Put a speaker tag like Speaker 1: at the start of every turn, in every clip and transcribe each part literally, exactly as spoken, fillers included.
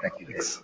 Speaker 1: Thank you, Dave.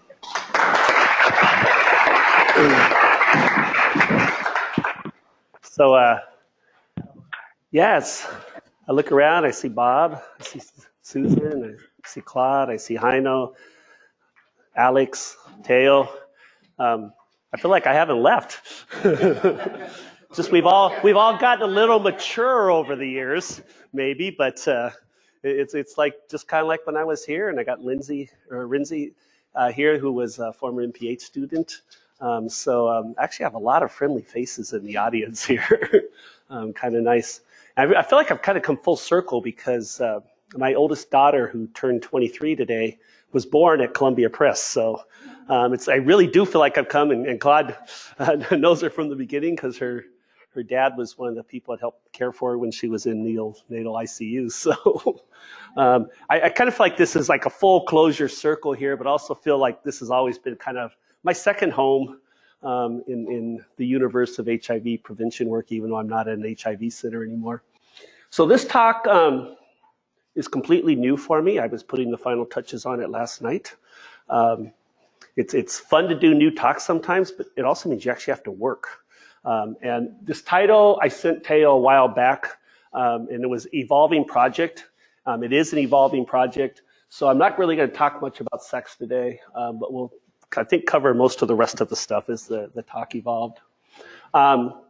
Speaker 2: So, uh, yes, I look around, I see Bob, I see Susan, I see Claude, I see Heino, Alex, Teo. Um, I feel like I haven't left. Just we've all we've all gotten a little mature over the years, maybe, but uh, it's it's like just kind of like when I was here, and I got Lindsay or Rinzi uh, here, who was a former M P H student. Um, so um, actually, I have a lot of friendly faces in the audience here. um, kind of nice. I, I feel like I've kind of come full circle because uh, my oldest daughter, who turned twenty-three today, was born at Columbia Press. So um, it's I really do feel like I've come, and, and Claude uh, knows her from the beginning because her her dad was one of the people that helped care for her when she was in neonatal I C U. So um, I, I kind of feel like this is like a full closure circle here, but also feel like this has always been kind of my second home um, in, in the universe of H I V prevention work, even though I'm not at an H I V center anymore. So this talk um, is completely new for me. I was putting the final touches on it last night. Um, it's, it's fun to do new talks sometimes, but it also means you actually have to work. Um, and this title I sent Teo a while back, um, and it was Evolving Project. Um, it is an evolving project, so I'm not really going to talk much about sex today, um, but we'll, I think, cover most of the rest of the stuff as the, the talk evolved. Um,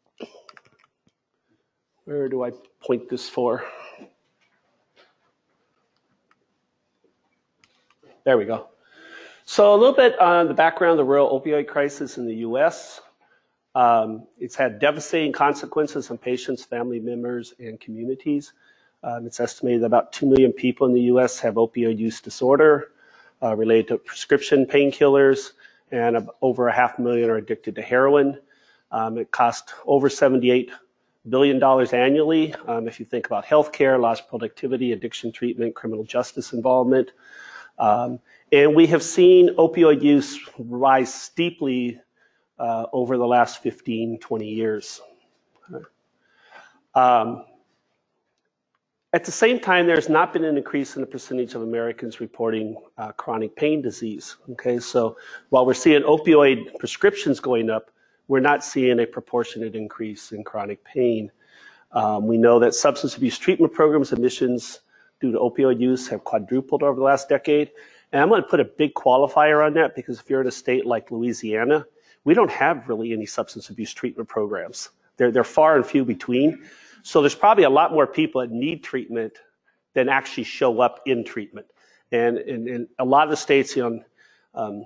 Speaker 2: where do I point this for? There we go. So a little bit on the background of the real opioid crisis in the U S. Um, it's had devastating consequences on patients, family members, and communities. Um, it's estimated that about two million people in the U S have opioid use disorder uh, related to prescription painkillers, and over a half million are addicted to heroin. Um, it costs over seventy-eight billion dollars annually um, if you think about healthcare, lost productivity, addiction treatment, criminal justice involvement. Um, and we have seen opioid use rise steeply uh, over the last fifteen, twenty years. Um, At the same time, there's not been an increase in the percentage of Americans reporting uh, chronic pain disease. Okay, so while we're seeing opioid prescriptions going up, we're not seeing a proportionate increase in chronic pain. Um, we know that substance abuse treatment programs admissions due to opioid use have quadrupled over the last decade. And I'm going to put a big qualifier on that because if you're in a state like Louisiana, we don't have really any substance abuse treatment programs. They're, they're far and few between. So there's probably a lot more people that need treatment than actually show up in treatment. And in a lot of the states, you know, um,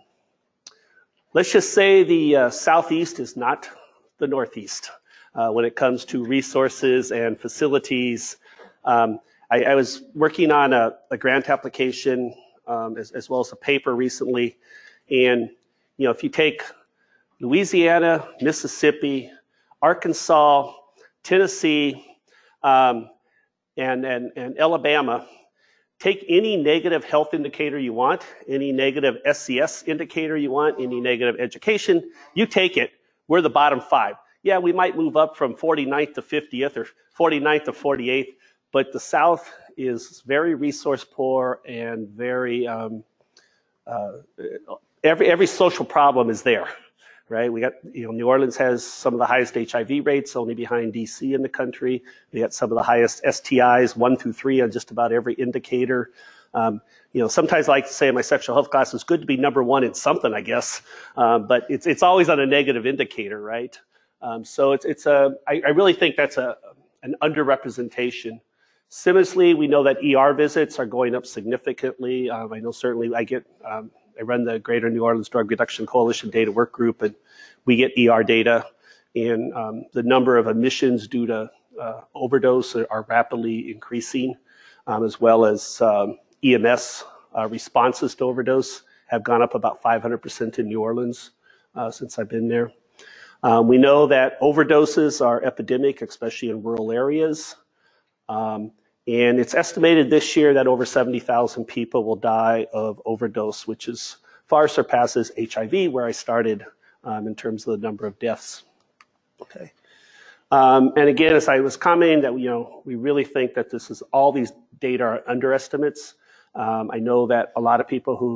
Speaker 2: let's just say the uh, Southeast is not the Northeast uh, when it comes to resources and facilities. Um, I, I was working on a, a grant application um, as, as well as a paper recently. And, you know, if you take Louisiana, Mississippi, Arkansas, Tennessee, um, and, and, and Alabama, take any negative health indicator you want, any negative S C S indicator you want, any negative education, you take it, we're the bottom five. Yeah, we might move up from forty-ninth to fiftieth or forty-ninth to forty-eighth, but the South is very resource poor and very, um, uh, every, every social problem is there. Right, we got, you know, New Orleans has some of the highest H I V rates, only behind D C in the country. We got some of the highest S T Is, one through three on just about every indicator. Um, you know, sometimes I like to say in my sexual health class, it's good to be number one in something, I guess, uh, but it's it's always on a negative indicator, right? Um, so it's it's a I, I really think that's a an underrepresentation. Similarly, we know that E R visits are going up significantly. Um, I know certainly I get. Um, I run the Greater New Orleans Drug Reduction Coalition Data Work Group, and we get E R data, and um, the number of admissions due to uh, overdose are, are rapidly increasing, um, as well as um, E M S uh, responses to overdose have gone up about five hundred percent in New Orleans uh, since I've been there. Um, we know that overdoses are epidemic, especially in rural areas. Um, And it's estimated this year that over seventy thousand people will die of overdose, which is far surpasses H I V, where I started um, in terms of the number of deaths. Okay. Um, and again, as I was commenting, that you know we really think that this is all these data are underestimates. Um, I know that a lot of people who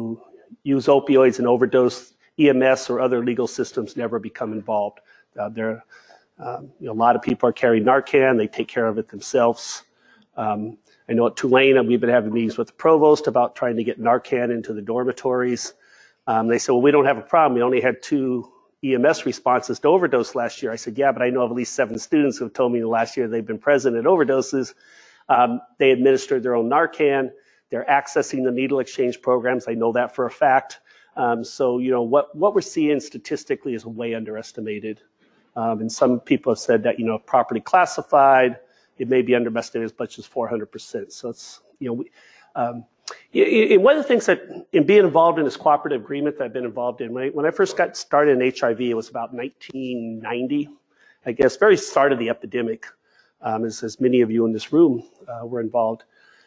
Speaker 2: use opioids and overdose, E M S or other legal systems never become involved. Uh, there, um, you know, a lot of people are carrying Narcan. They take care of it themselves. Um, I know at Tulane, we've been having meetings with the provost about trying to get Narcan into the dormitories. Um, they said, well, we don't have a problem. We only had two E M S responses to overdose last year. I said, yeah, but I know of at least seven students who have told me the last year they've been present at overdoses. Um, they administered their own Narcan. They're accessing the needle exchange programs. I know that for a fact. Um, so, you know, what, what we're seeing statistically is way underestimated. Um, and some people have said that, you know, properly classified, it may be underestimated as much as four hundred percent. So it's, you know, we, um, it, one of the things that, in being involved in this cooperative agreement that I've been involved in, when I, when I first got started in H I V, it was about nineteen ninety, I guess, very start of the epidemic, um, as, as many of you in this room uh, were involved.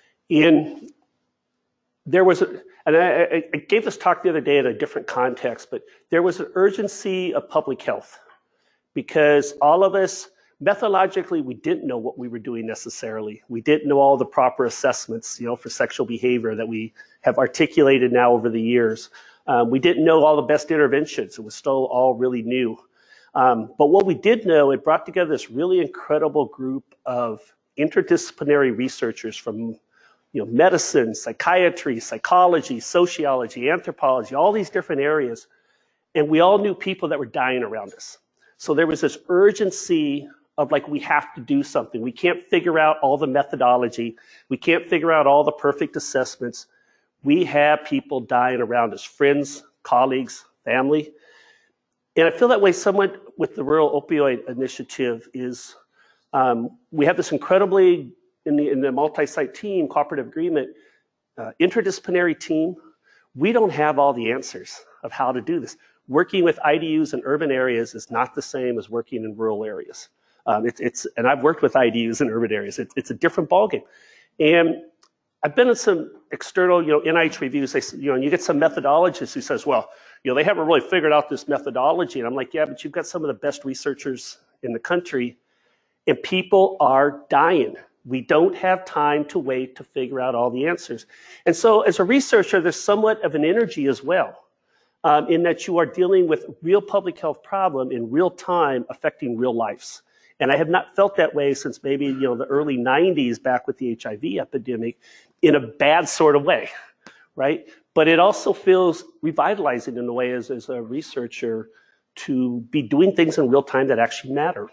Speaker 2: In, there was, a, and I, I gave this talk the other day in a different context, but there was an urgency of public health because all of us, methodologically, we didn't know what we were doing necessarily. We didn't know all the proper assessments, you know, for sexual behavior that we have articulated now over the years. Um, we didn't know all the best interventions. It was still all really new. Um, but what we did know, it brought together this really incredible group of interdisciplinary researchers from, you know, medicine, psychiatry, psychology, sociology, anthropology, all these different areas. And we all knew people that were dying around us. So there was this urgency of like, we have to do something. We can't figure out all the methodology. We can't figure out all the perfect assessments. We have people dying around us, friends, colleagues, family. And I feel that way somewhat with the Rural Opioid Initiative is um, we have this incredibly, in the, in the multi-site team, cooperative agreement, uh, interdisciplinary team. We don't have all the answers of how to do this. Working with I D Us in urban areas is not the same as working in rural areas. Um, it's, it's, and I've worked with I D Us in urban areas. It, it's a different ballgame. And I've been in some external, you know, N I H reviews. They, you know, and you get some methodologists who says, well, you know, they haven't really figured out this methodology. And I'm like, yeah, but you've got some of the best researchers in the country, and people are dying. We don't have time to wait to figure out all the answers. And so as a researcher, there's somewhat of an energy as well. Um, in that you are dealing with real public health problem in real time affecting real lives. And I have not felt that way since maybe, you know, the early nineties back with the H I V epidemic in a bad sort of way, right? But it also feels revitalizing in a way as, as a researcher to be doing things in real time that actually matter.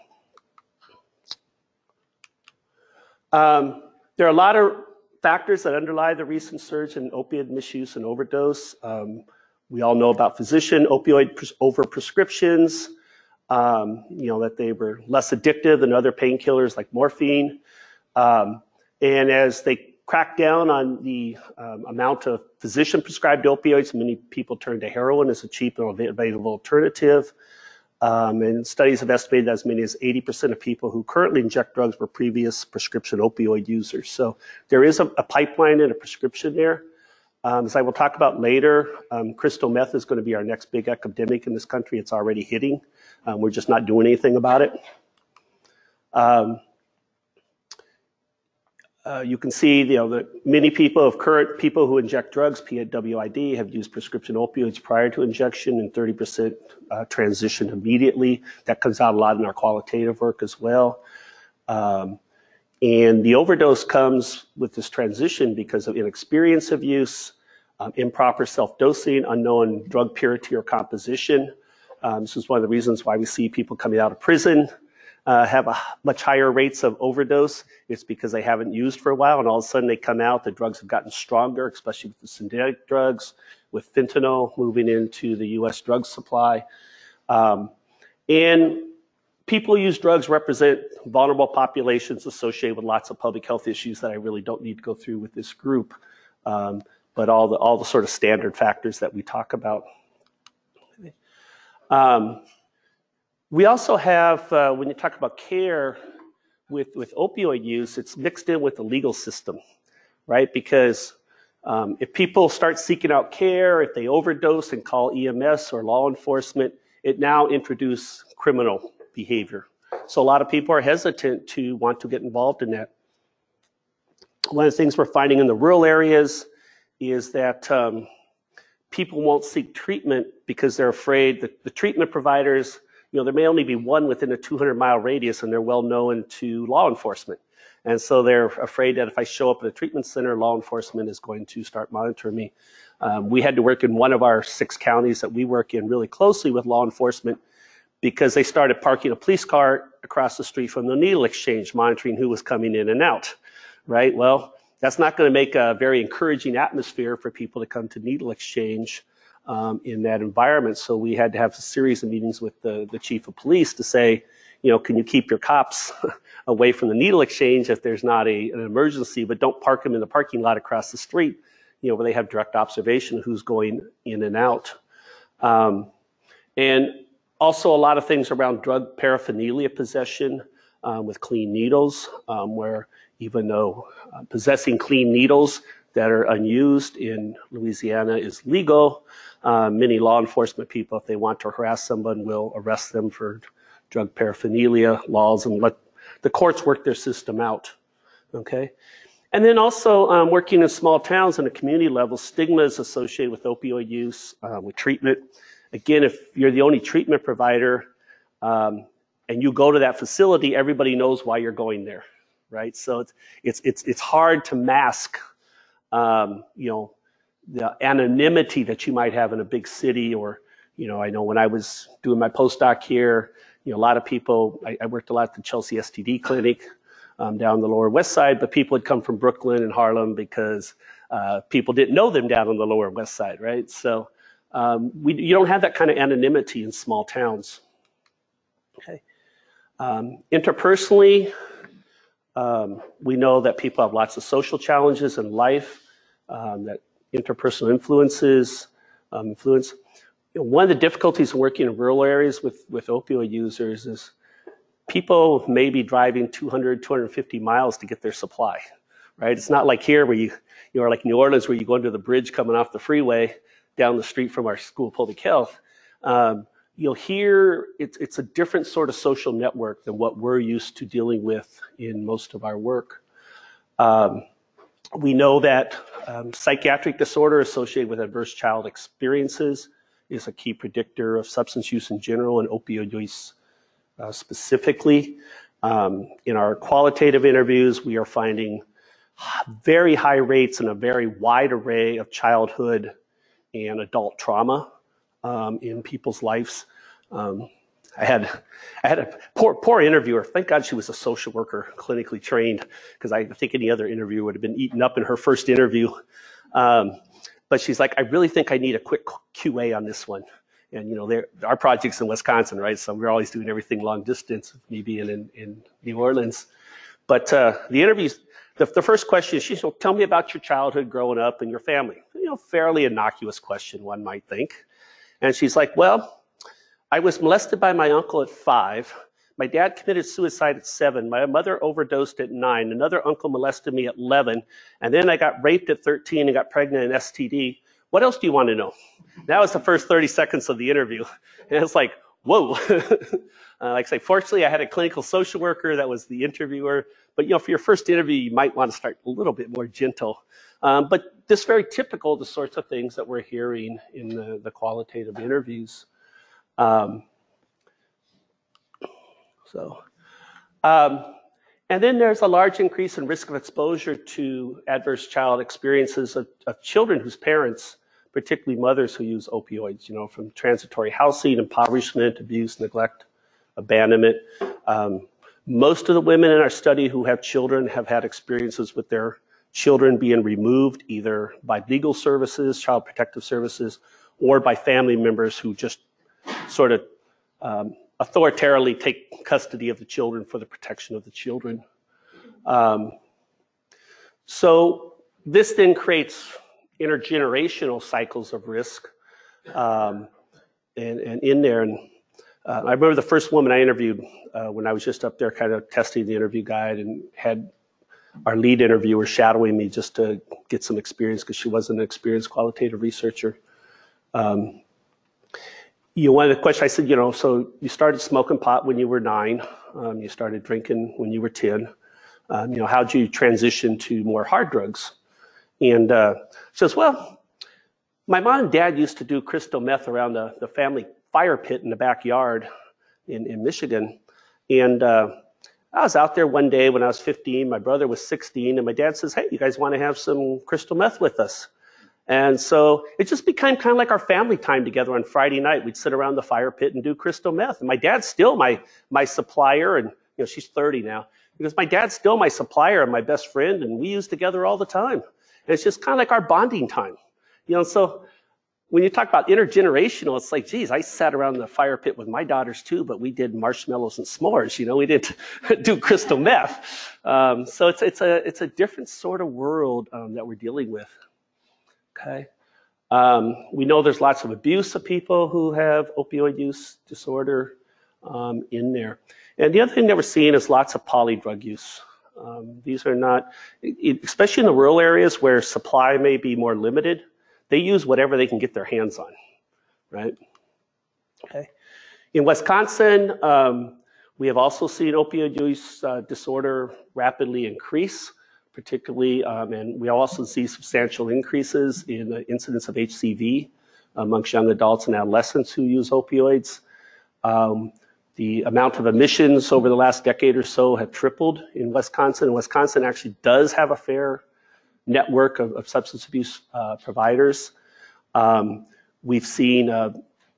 Speaker 2: Um, there are a lot of factors that underlie the recent surge in opiate misuse and overdose. Um, We all know about physician opioid overprescriptions, um, you know, that they were less addictive than other painkillers like morphine. Um, and as they crack down on the um, amount of physician-prescribed opioids, many people turn to heroin as a cheap and available alternative. Um, and studies have estimated that as many as eighty percent of people who currently inject drugs were previous prescription opioid users. So there is a, a pipeline and a prescription there. Um, as I will talk about later, um, crystal meth is going to be our next big epidemic in this country. It's already hitting. Um, we're just not doing anything about it. Um, uh, you can see, you know, that many people of current people who inject drugs, P W I D, have used prescription opioids prior to injection, and thirty percent uh, transition immediately. That comes out a lot in our qualitative work as well. Um, And the overdose comes with this transition because of inexperience of use, um, improper self-dosing, unknown drug purity or composition. Um, this is one of the reasons why we see people coming out of prison uh, have a much higher rates of overdose. It's because they haven't used for a while, and all of a sudden they come out, the drugs have gotten stronger, especially with the synthetic drugs, with fentanyl moving into the U S drug supply. Um, and people who use drugs represent vulnerable populations associated with lots of public health issues that I really don't need to go through with this group, um, but all the, all the sort of standard factors that we talk about. Um, we also have, uh, when you talk about care with, with opioid use, it's mixed in with the legal system, right? Because um, if people start seeking out care, if they overdose and call E M S or law enforcement, it now introduces criminal behavior. So a lot of people are hesitant to want to get involved in that. One of the things we're finding in the rural areas is that um, people won't seek treatment because they're afraid that the treatment providers, you know, there may only be one within a two hundred mile radius, and they're well known to law enforcement. And so they're afraid that if I show up at a treatment center, law enforcement is going to start monitoring me. Um, we had to work in one of our six counties that we work in really closely with law enforcement because they started parking a police car across the street from the needle exchange, monitoring who was coming in and out, right? Well, that's not going to make a very encouraging atmosphere for people to come to needle exchange um, in that environment. So we had to have a series of meetings with the, the chief of police to say, you know, can you keep your cops away from the needle exchange if there's not a, an emergency, but don't park them in the parking lot across the street, you know, where they have direct observation of who's going in and out. Um, and also a lot of things around drug paraphernalia possession um, with clean needles, um, where even though uh, possessing clean needles that are unused in Louisiana is legal, uh, many law enforcement people, if they want to harass someone, will arrest them for drug paraphernalia laws and let the courts work their system out, okay? And then also um, working in small towns on a community level, stigma is associated with opioid use, uh, with treatment. Again, if you're the only treatment provider um, and you go to that facility, everybody knows why you're going there, right? So it's, it's, it's, it's hard to mask, um, you know, the anonymity that you might have in a big city or, you know, I know when I was doing my postdoc here, you know, a lot of people, I, I worked a lot at the Chelsea S T D clinic um, down the Lower West Side, but people had come from Brooklyn and Harlem because uh, people didn't know them down on the Lower West Side, right? So um, we, you don't have that kind of anonymity in small towns. Okay. Um, interpersonally, um, we know that people have lots of social challenges in life, um, that interpersonal influences, um, influence. You know, one of the difficulties in working in rural areas with, with opioid users is people may be driving two hundred, two hundred fifty miles to get their supply, right? It's not like here where you, you know, like New Orleans where you go under the bridge coming off the freeway down the street from our School of Public Health. Um, you'll hear it's, it's a different sort of social network than what we're used to dealing with in most of our work. Um, we know that um, psychiatric disorder associated with adverse child experiences is a key predictor of substance use in general and opioid use uh, specifically. Um, in our qualitative interviews, we are finding very high rates and a very wide array of childhood and adult trauma um, in people's lives. Um, I had I had a poor poor interviewer. Thank God she was a social worker, clinically trained, because I think any other interviewer would have been eaten up in her first interview. Um, But she's like, I really think I need a quick Q A on this one. And, you know, our project's in Wisconsin, right? So we're always doing everything long distance, me being in, in New Orleans. But uh, the interviews, the, the first question is, she said, tell me about your childhood growing up and your family. You know, fairly innocuous question, one might think. And she's like, well, I was molested by my uncle at five. My dad committed suicide at seven. My mother overdosed at nine. Another uncle molested me at eleven. And then I got raped at thirteen and got pregnant and S T D. What else do you want to know? That was the first thirty seconds of the interview. And it's like, whoa. uh, like I say, fortunately, I had a clinical social worker that was the interviewer. But, you know, for your first interview, you might want to start a little bit more gentle. Um, but this is very typical of the sorts of things that we're hearing in the, the qualitative interviews. Um, So, um, and then there's a large increase in risk of exposure to adverse child experiences of, of children whose parents, particularly mothers who use opioids, you know, from transitory housing, impoverishment, abuse, neglect, abandonment. Um, most of the women in our study who have children have had experiences with their children being removed either by legal services, child protective services, or by family members who just sort of um, authoritarily take custody of the children for the protection of the children. Um, so this then creates intergenerational cycles of risk um, and, and in there. And uh, I remember the first woman I interviewed uh, when I was just up there kind of testing the interview guide and had our lead interviewer shadowing me just to get some experience because she wasn't an experienced qualitative researcher. Um, You know, one of the questions I said, you know, so you started smoking pot when you were nine, um, you started drinking when you were ten. Um, you know, how'd you transition to more hard drugs? And uh, she says, well, my mom and dad used to do crystal meth around the, the family fire pit in the backyard in, in Michigan. And uh, I was out there one day when I was fifteen, my brother was sixteen, and my dad says, hey, you guys want to have some crystal meth with us? And so it just became kind of like our family time together on Friday night. We'd sit around the fire pit and do crystal meth. And my dad's still my, my supplier, and you know, she's thirty now. Because my dad's still my supplier and my best friend, and we use together all the time. And it's just kind of like our bonding time. You know, so when you talk about intergenerational, it's like, geez, I sat around the fire pit with my daughters too, but we did marshmallows and s'mores. You know, we didn't do crystal meth. Um, so it's it's a it's a different sort of world um, that we're dealing with. Okay, um, we know there's lots of abuse of people who have opioid use disorder um, in there, and the other thing that we're seeing is lots of polydrug use. Um, these are not, especially in the rural areas where supply may be more limited. They use whatever they can get their hands on, right? Okay. In Wisconsin, um, we have also seen opioid use uh, disorder rapidly increase, particularly, um, and we also see substantial increases in the incidence of H C V amongst young adults and adolescents who use opioids. Um, the amount of admissions over the last decade or so have tripled in Wisconsin. And Wisconsin actually does have a fair network of, of substance abuse uh, providers. Um, we've seen uh,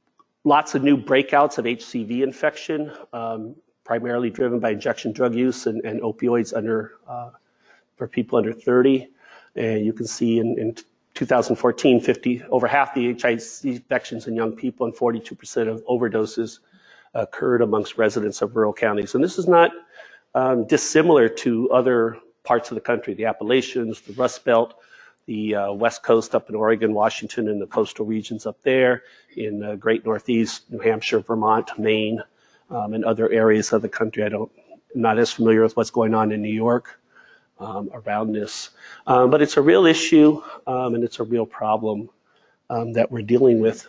Speaker 2: lots of new breakouts of H C V infection, um, primarily driven by injection drug use and, and opioids under uh, for people under thirty. And you can see in, in two thousand fourteen, fifty, over half the H I V infections in young people and forty-two percent of overdoses occurred amongst residents of rural counties. And this is not um, dissimilar to other parts of the country, the Appalachians, the Rust Belt, the uh, West Coast up in Oregon, Washington, and the coastal regions up there, in the Great Northeast, New Hampshire, Vermont, Maine, um, and other areas of the country. I don't, I'm not as familiar with what's going on in New York um, around this. Um, but it's a real issue, um, and it's a real problem um, that we're dealing with.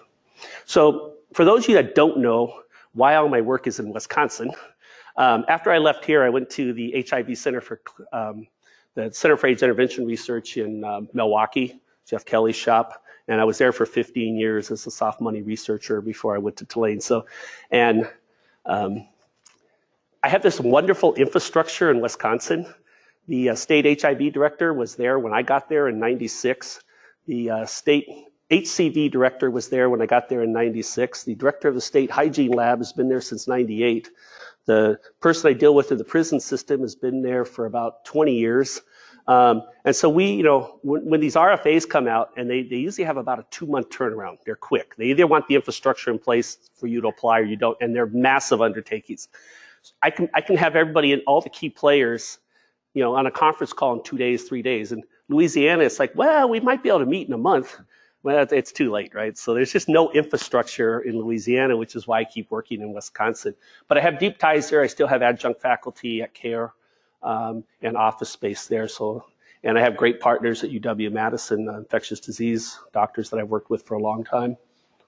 Speaker 2: So for those of you that don't know why all my work is in Wisconsin, Um, after I left here, I went to the H I V Center for um, the Center for AIDS Intervention Research in uh, Milwaukee, Jeff Kelly's shop, and I was there for fifteen years as a soft money researcher before I went to Tulane. So, and um, I have this wonderful infrastructure in Wisconsin. The uh, state H I V director was there when I got there in ninety-six. The uh, state H C V director was there when I got there in ninety-six. The director of the state hygiene lab has been there since ninety-eight. The person I deal with in the prison system has been there for about twenty years. Um, and so we, you know, when, when these R F As come out, and they, they usually have about a two-month turnaround. They're quick. They either want the infrastructure in place for you to apply or you don't, and they're massive undertakings. I can, I can have everybody and all the key players, you know, on a conference call in two days, three days. In Louisiana, it's like, well, we might be able to meet in a month. Well, it's too late, right? So there's just no infrastructure in Louisiana, which is why I keep working in Wisconsin. But I have deep ties there. I still have adjunct faculty at CARE um, and office space there. So, and I have great partners at U W-Madison, uh, infectious disease doctors that I've worked with for a long time.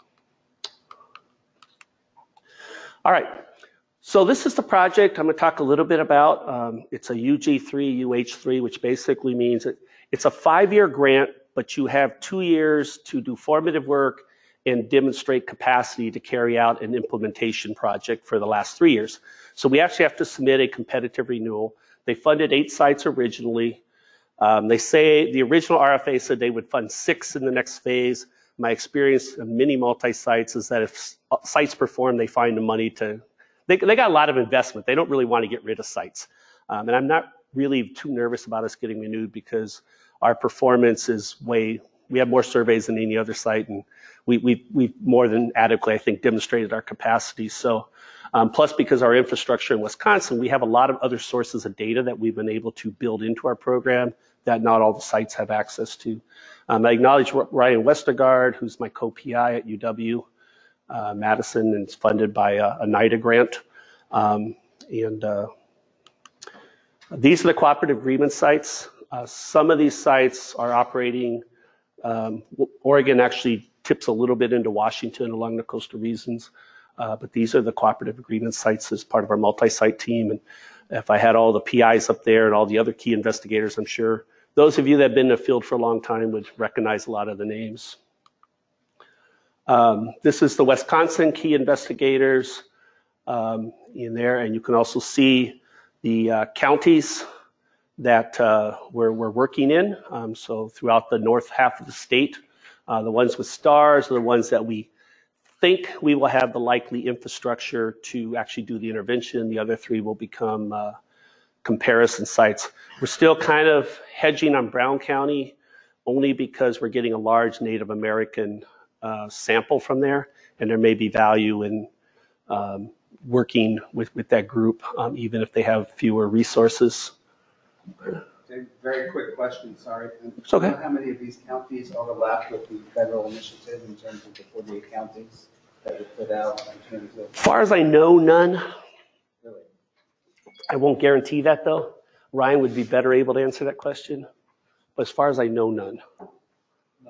Speaker 2: All right. So this is the project I'm going to talk a little bit about. Um, it's a U G three, U H three, which basically means it, it's a five-year grant, but you have two years to do formative work and demonstrate capacity to carry out an implementation project for the last three years. So we actually have to submit a competitive renewal. They funded eight sites originally. Um, they say the original R F A said they would fund six in the next phase. My experience of many multi-sites is that if sites perform, they find the money to, they, they got a lot of investment. They don't really want to get rid of sites. Um, and I'm not really too nervous about us getting renewed because our performance is way, we have more surveys than any other site, and we, we, we've more than adequately, I think, demonstrated our capacity. So, um, plus because our infrastructure in Wisconsin, we have a lot of other sources of data that we've been able to build into our program that not all the sites have access to. Um, I acknowledge Ryan Westergaard, who's my co-P I at U W uh, Madison, and it's funded by a, a NIDA grant. Um, and uh, these are the cooperative agreement sites. Uh, some of these sites are operating, um, Oregon actually tips a little bit into Washington along the coastal regions, uh, but these are the cooperative agreement sites as part of our multi-site team. And if I had all the P Is up there and all the other key investigators, I'm sure those of you that have been in the field for a long time would recognize a lot of the names. Um, this is the Wisconsin key investigators um, in there, and you can also see the uh, counties that uh, we're, we're working in. Um, so throughout the north half of the state, uh, the ones with stars are the ones that we think we will have the likely infrastructure to actually do the intervention. The other three will become uh, comparison sites. We're still kind of hedging on Brown County only because we're getting a large Native American uh, sample from there, and there may be value in um, working with, with that group, um, even if they have fewer resources.
Speaker 1: A very quick question, sorry.
Speaker 2: It's okay.
Speaker 1: Do you know how many of these counties overlap with the federal initiative in terms of the forty-eight counties that were put out in terms of?
Speaker 2: As far as I know, none.
Speaker 1: Really?
Speaker 2: I won't guarantee that, though. Ryan would be better able to answer that question. But as far as I know, none.
Speaker 1: No.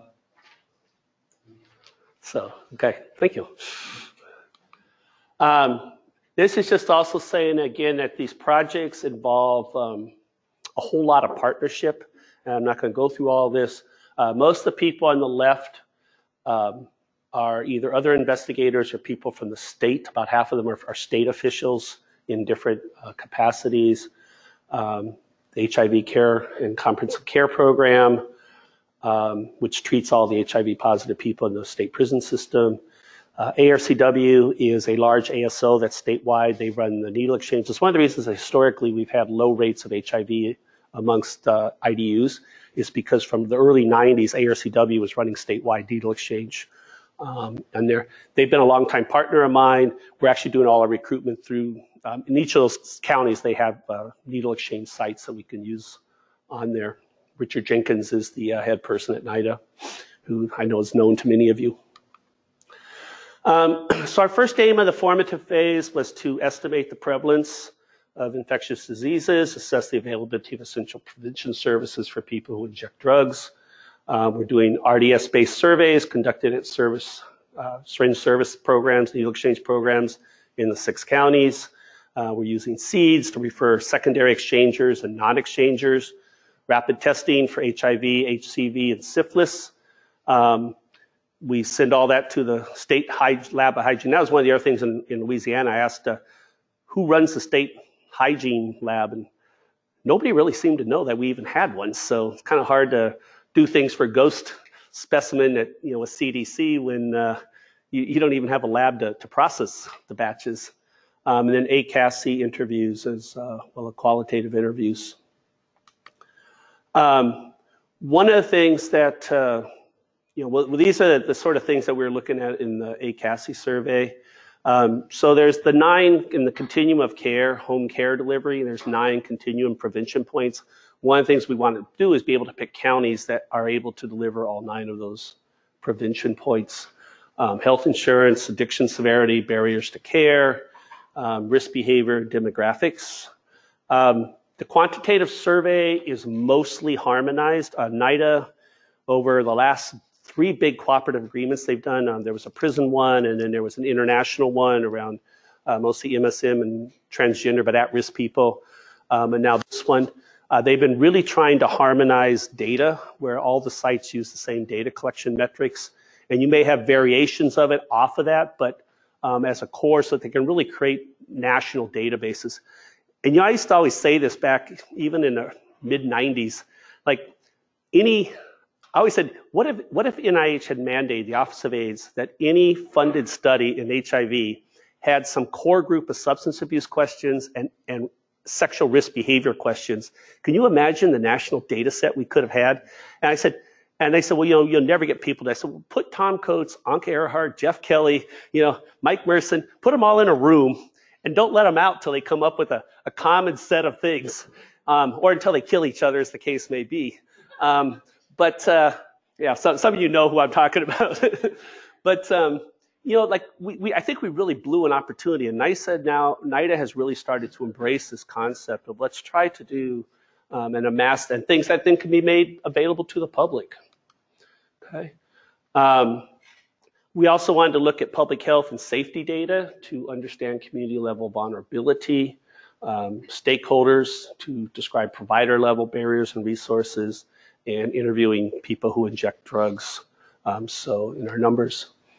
Speaker 2: So, okay, thank you. Um, this is just also saying, again, that these projects involve um, a whole lot of partnership. And I'm not going to go through all of this. Uh, most of the people on the left um, are either other investigators or people from the state. About half of them are, are state officials in different uh, capacities. Um, the H I V care and comprehensive care program, um, which treats all the H I V positive people in the state prison system. Uh, A R C W is a large A S O that's statewide. They run the needle exchange. It's one of the reasons that historically we've had low rates of H I V amongst uh, I D Us is because from the early nineties, A R C W was running statewide needle exchange. Um, and they're, they've been a longtime partner of mine. We're actually doing all our recruitment through, um, in each of those counties, they have uh, needle exchange sites that we can use on there. Richard Jenkins is the uh, head person at NIDA, who I know is known to many of you. Um, so our first aim of the formative phase was to estimate the prevalence of infectious diseases, assess the availability of essential prevention services for people who inject drugs. Uh, we're doing R D S-based surveys conducted at service, uh, syringe service programs, needle exchange programs in the six counties. Uh, we're using seeds to refer secondary exchangers and non-exchangers. Rapid testing for H I V, H C V, and syphilis. Um, we send all that to the state lab of hygiene. That was one of the other things in, in Louisiana. I asked uh, who runs the state hygiene lab, and nobody really seemed to know that we even had one. So it's kind of hard to do things for ghost specimen at, you know, a C D C when uh, you, you don't even have a lab to, to process the batches. Um, and then A C A S C interviews as uh, well, qualitative interviews. Um, one of the things that, uh, you know, well, these are the sort of things that we were looking at in the A C A S C survey. Um, so there's the nine in the continuum of care, home care delivery, and there's nine continuum prevention points. One of the things we want to do is be able to pick counties that are able to deliver all nine of those prevention points. Um, health insurance, addiction severity, barriers to care, um, risk behavior, demographics. Um, the quantitative survey is mostly harmonized. Uh, NIDA, over the last three big cooperative agreements they've done, um, there was a prison one, and then there was an international one around uh, mostly M S M and transgender, but at-risk people. Um, and now this one, uh, they've been really trying to harmonize data where all the sites use the same data collection metrics. And you may have variations of it off of that, but um, as a core so that they can really create national databases. And you know, I used to always say this back even in the mid nineties, like any, I always said, what if, what if N I H had mandated, the Office of AIDS, that any funded study in H I V had some core group of substance abuse questions and, and sexual risk behavior questions? Can you imagine the national data set we could have had? And I said, and they said, well, you know, you'll never get people. I said, well, put Tom Coates, Anka Earhart, Jeff Kelly, you know, Mike Merson, put them all in a room and don't let them out till they come up with a, a common set of things, um, or until they kill each other, as the case may be. Um, but uh, yeah, some, some of you know who I'm talking about. But um, you know, like we, we, I think we really blew an opportunity, and NICE now, NIDA has really started to embrace this concept of let's try to do um, and amass and things that then can be made available to the public. Okay. Um, we also wanted to look at public health and safety data to understand community level vulnerability, um, stakeholders to describe provider level barriers and resources, and interviewing people who inject drugs. Um, so in our numbers.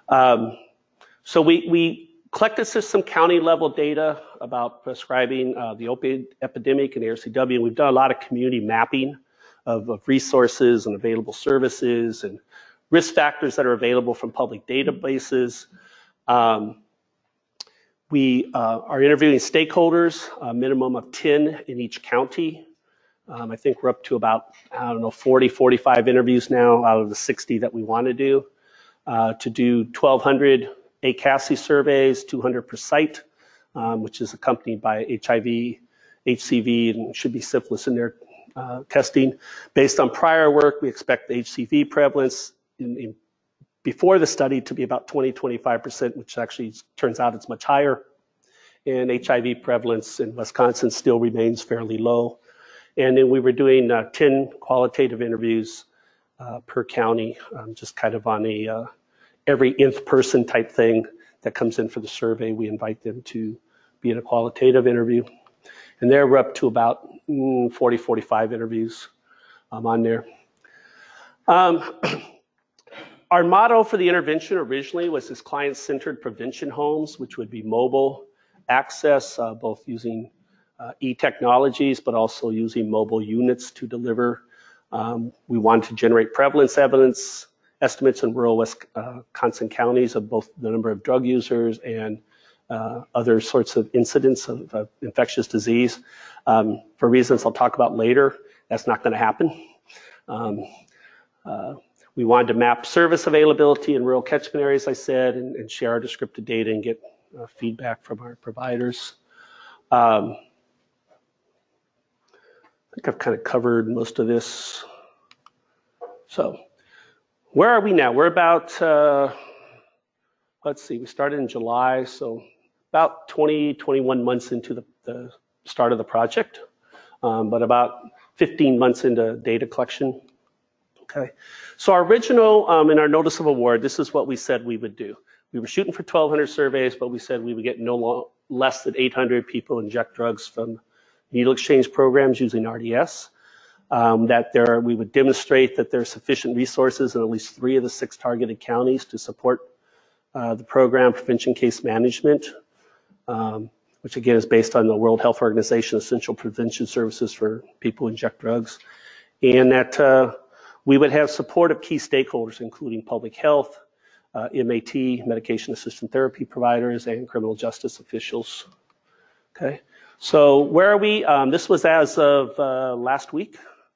Speaker 2: Um, so we, we collected some county level data about prescribing uh, the opioid epidemic in A R C W, and we've done a lot of community mapping of, of resources and available services and risk factors that are available from public databases. Um, we uh, are interviewing stakeholders, a minimum of ten in each county. Um, I think we're up to about, I don't know, forty, forty-five interviews now out of the sixty that we want to do. Uh, to do twelve hundred A C A S I surveys, two hundred per site, um, which is accompanied by H I V, H C V, and should be syphilis in their uh, testing. Based on prior work, we expect the H C V prevalence in, in, before the study to be about twenty, twenty-five percent, which actually turns out it's much higher. And H I V prevalence in Wisconsin still remains fairly low. And then we were doing uh, ten qualitative interviews uh, per county, um, just kind of on a uh, every nth person type thing that comes in for the survey. We invite them to be in a qualitative interview. And there we're up to about mm, forty, forty-five interviews um, on there. Um, our motto for the intervention originally was this client-centered prevention homes, which would be mobile access, uh, both using uh, e-technologies, but also using mobile units to deliver. Um, we wanted to generate prevalence evidence, estimates in rural Wisconsin counties of both the number of drug users and uh, other sorts of incidents of, of infectious disease. Um, for reasons I'll talk about later, that's not going to happen. Um, uh, we wanted to map service availability in rural catchment areas, I said, and, and share our descriptive data and get uh, feedback from our providers. Um, I think I've kind of covered most of this. So where are we now? We're about, uh, let's see, we started in July, so about twenty, twenty-one months into the, the start of the project, um, but about fifteen months into data collection. Okay, so our original, um, in our notice of award, this is what we said we would do. We were shooting for twelve hundred surveys, but we said we would get no lo- less than eight hundred people inject drugs from needle exchange programs using R D S. Um, that there, we would demonstrate that there are sufficient resources in at least three of the six targeted counties to support uh, the program prevention case management, um, which again is based on the World Health Organization Essential Prevention Services for people who inject drugs, and that uh, we would have support of key stakeholders, including public health, uh, M A T, medication-assisted therapy providers, and criminal justice officials. Okay, so where are we? Um, this was as of uh, last week.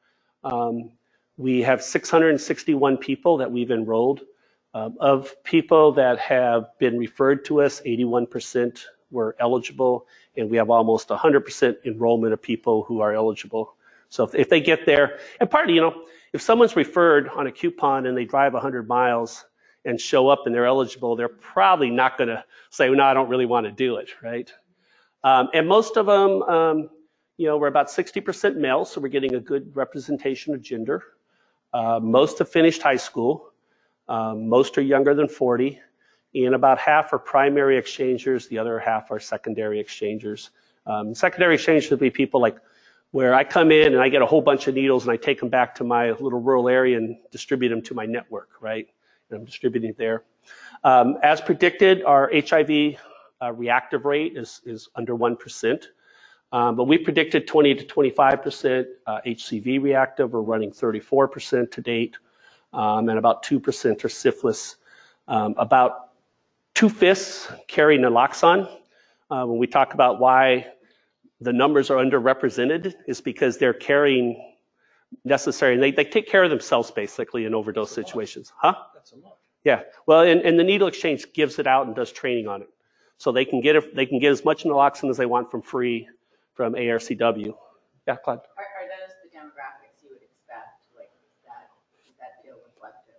Speaker 2: Um, we have six hundred sixty-one people that we've enrolled. Um, of people that have been referred to us, eighty-one percent were eligible, and we have almost one hundred percent enrollment of people who are eligible. So if, if they get there, and part of, you know, if someone's referred on a coupon and they drive one hundred miles and show up and they're eligible, they're probably not going to say, well, no, I don't really want to do it, right? Um, and most of them, um, you know, we're about sixty percent male, so we're getting a good representation of gender. Uh, most have finished high school. Um, most are younger than forty, and about half are primary exchangers. The other half are secondary exchangers. Um, secondary exchangers would be people like where I come in and I get a whole bunch of needles and I take them back to my little rural area and distribute them to my network, right? And I'm distributing there. Um, as predicted, our H I V uh, reactive rate is, is under one percent. Um, but we predicted twenty to twenty-five percent uh, H C V reactive. We're running thirty-four percent to date, um, and about two percent are syphilis. Um, about two-fifths carry naloxone. Uh, when we talk about why the numbers are underrepresented, is because they're carrying necessary, and they, they take care of themselves basically in overdose situations. Huh?
Speaker 1: That's a lot.
Speaker 2: Yeah. Well, and, and the needle exchange gives it out and does training on it. So they can get it, they can get as much naloxone as they want from free from A R C W. Yeah, Claude.
Speaker 3: Are, are those the demographics you would expect? Like, is that, does that feel reflective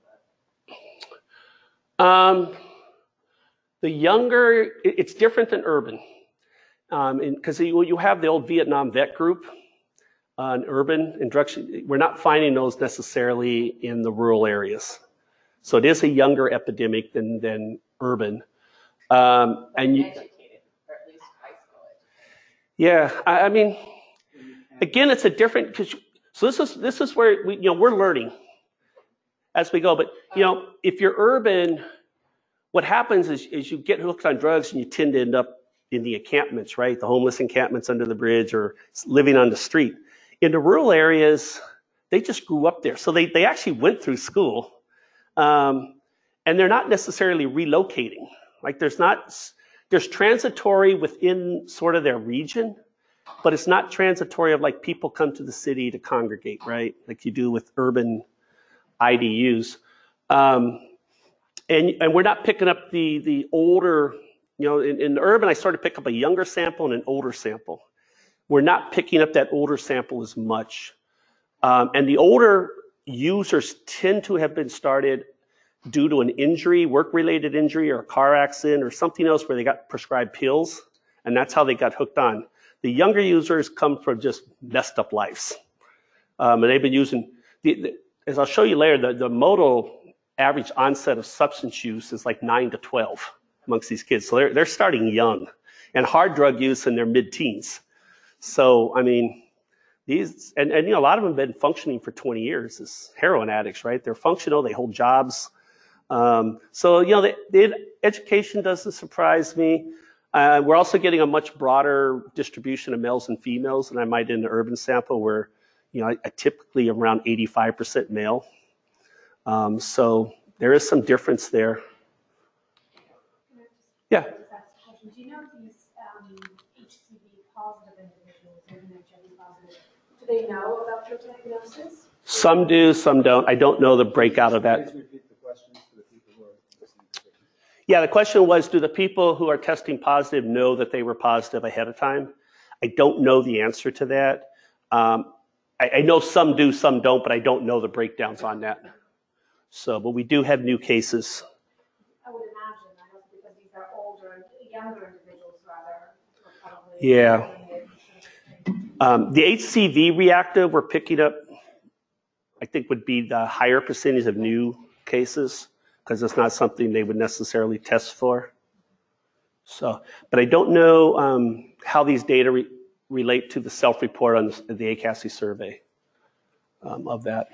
Speaker 3: of?
Speaker 2: Um, the younger, it, it's different than urban. Um, because you, you have the old Vietnam vet group, uh, and urban and drug, we're not finding those necessarily in the rural areas. So it is a younger epidemic than, than urban. Um, and you,
Speaker 3: educated, or at least high school educated.
Speaker 2: yeah, I, I mean, again, it's a different, because, so this is, this is where we, you know, we're learning as we go, but, you know, if you're urban, what happens is, is you get hooked on drugs and you tend to end up in the encampments, right? The homeless encampments under the bridge or living on the street. In the rural areas, they just grew up there. So they, they actually went through school. Um, and they're not necessarily relocating. Like there's not, there's transitory within sort of their region, but it's not transitory of like people come to the city to congregate, right? Like you do with urban I D Us. Um, and, and we're not picking up the, the older, you know, in, in the urban, I started to pick up a younger sample and an older sample. We're not picking up that older sample as much. Um, and the older users tend to have been started due to an injury, work-related injury or a car accident or something else where they got prescribed pills, and that's how they got hooked on. The younger users come from just messed up lives. Um, and they've been using, the, the, as I'll show you later, the, the modal average onset of substance use is like nine to twelve amongst these kids. So they're, they're starting young, and hard drug use in their mid-teens. So, I mean, these, and, and you know, a lot of them have been functioning for twenty years as heroin addicts, right? They're functional, they hold jobs. Um, so, you know, the, the education doesn't surprise me. Uh, we're also getting a much broader distribution of males and females than I might in the urban sample where, you know, I, I typically around eighty-five percent male. Um, so there is some difference there. Yeah.
Speaker 4: Do you know these um, H C V positive individuals or H I V positive, do they know about their diagnosis?
Speaker 2: Some do, some don't. I don't know the breakout of that.
Speaker 1: Please repeat the questions for the people who are listening.
Speaker 2: Yeah, the question was, do the people who are testing positive know that they were positive ahead of time? I don't know the answer to that. Um, I, I know some do, some don't, but I don't know the breakdowns on that. So, but we do have new cases.
Speaker 4: I would imagine, I know because these are older, younger individuals rather. Probably
Speaker 2: Yeah. Um, the H C V reactive we're picking up, I think would be the higher percentage of new cases because it's not something they would necessarily test for. So, but I don't know um, how these data re relate to the self-report on the A C A S I survey um, of that.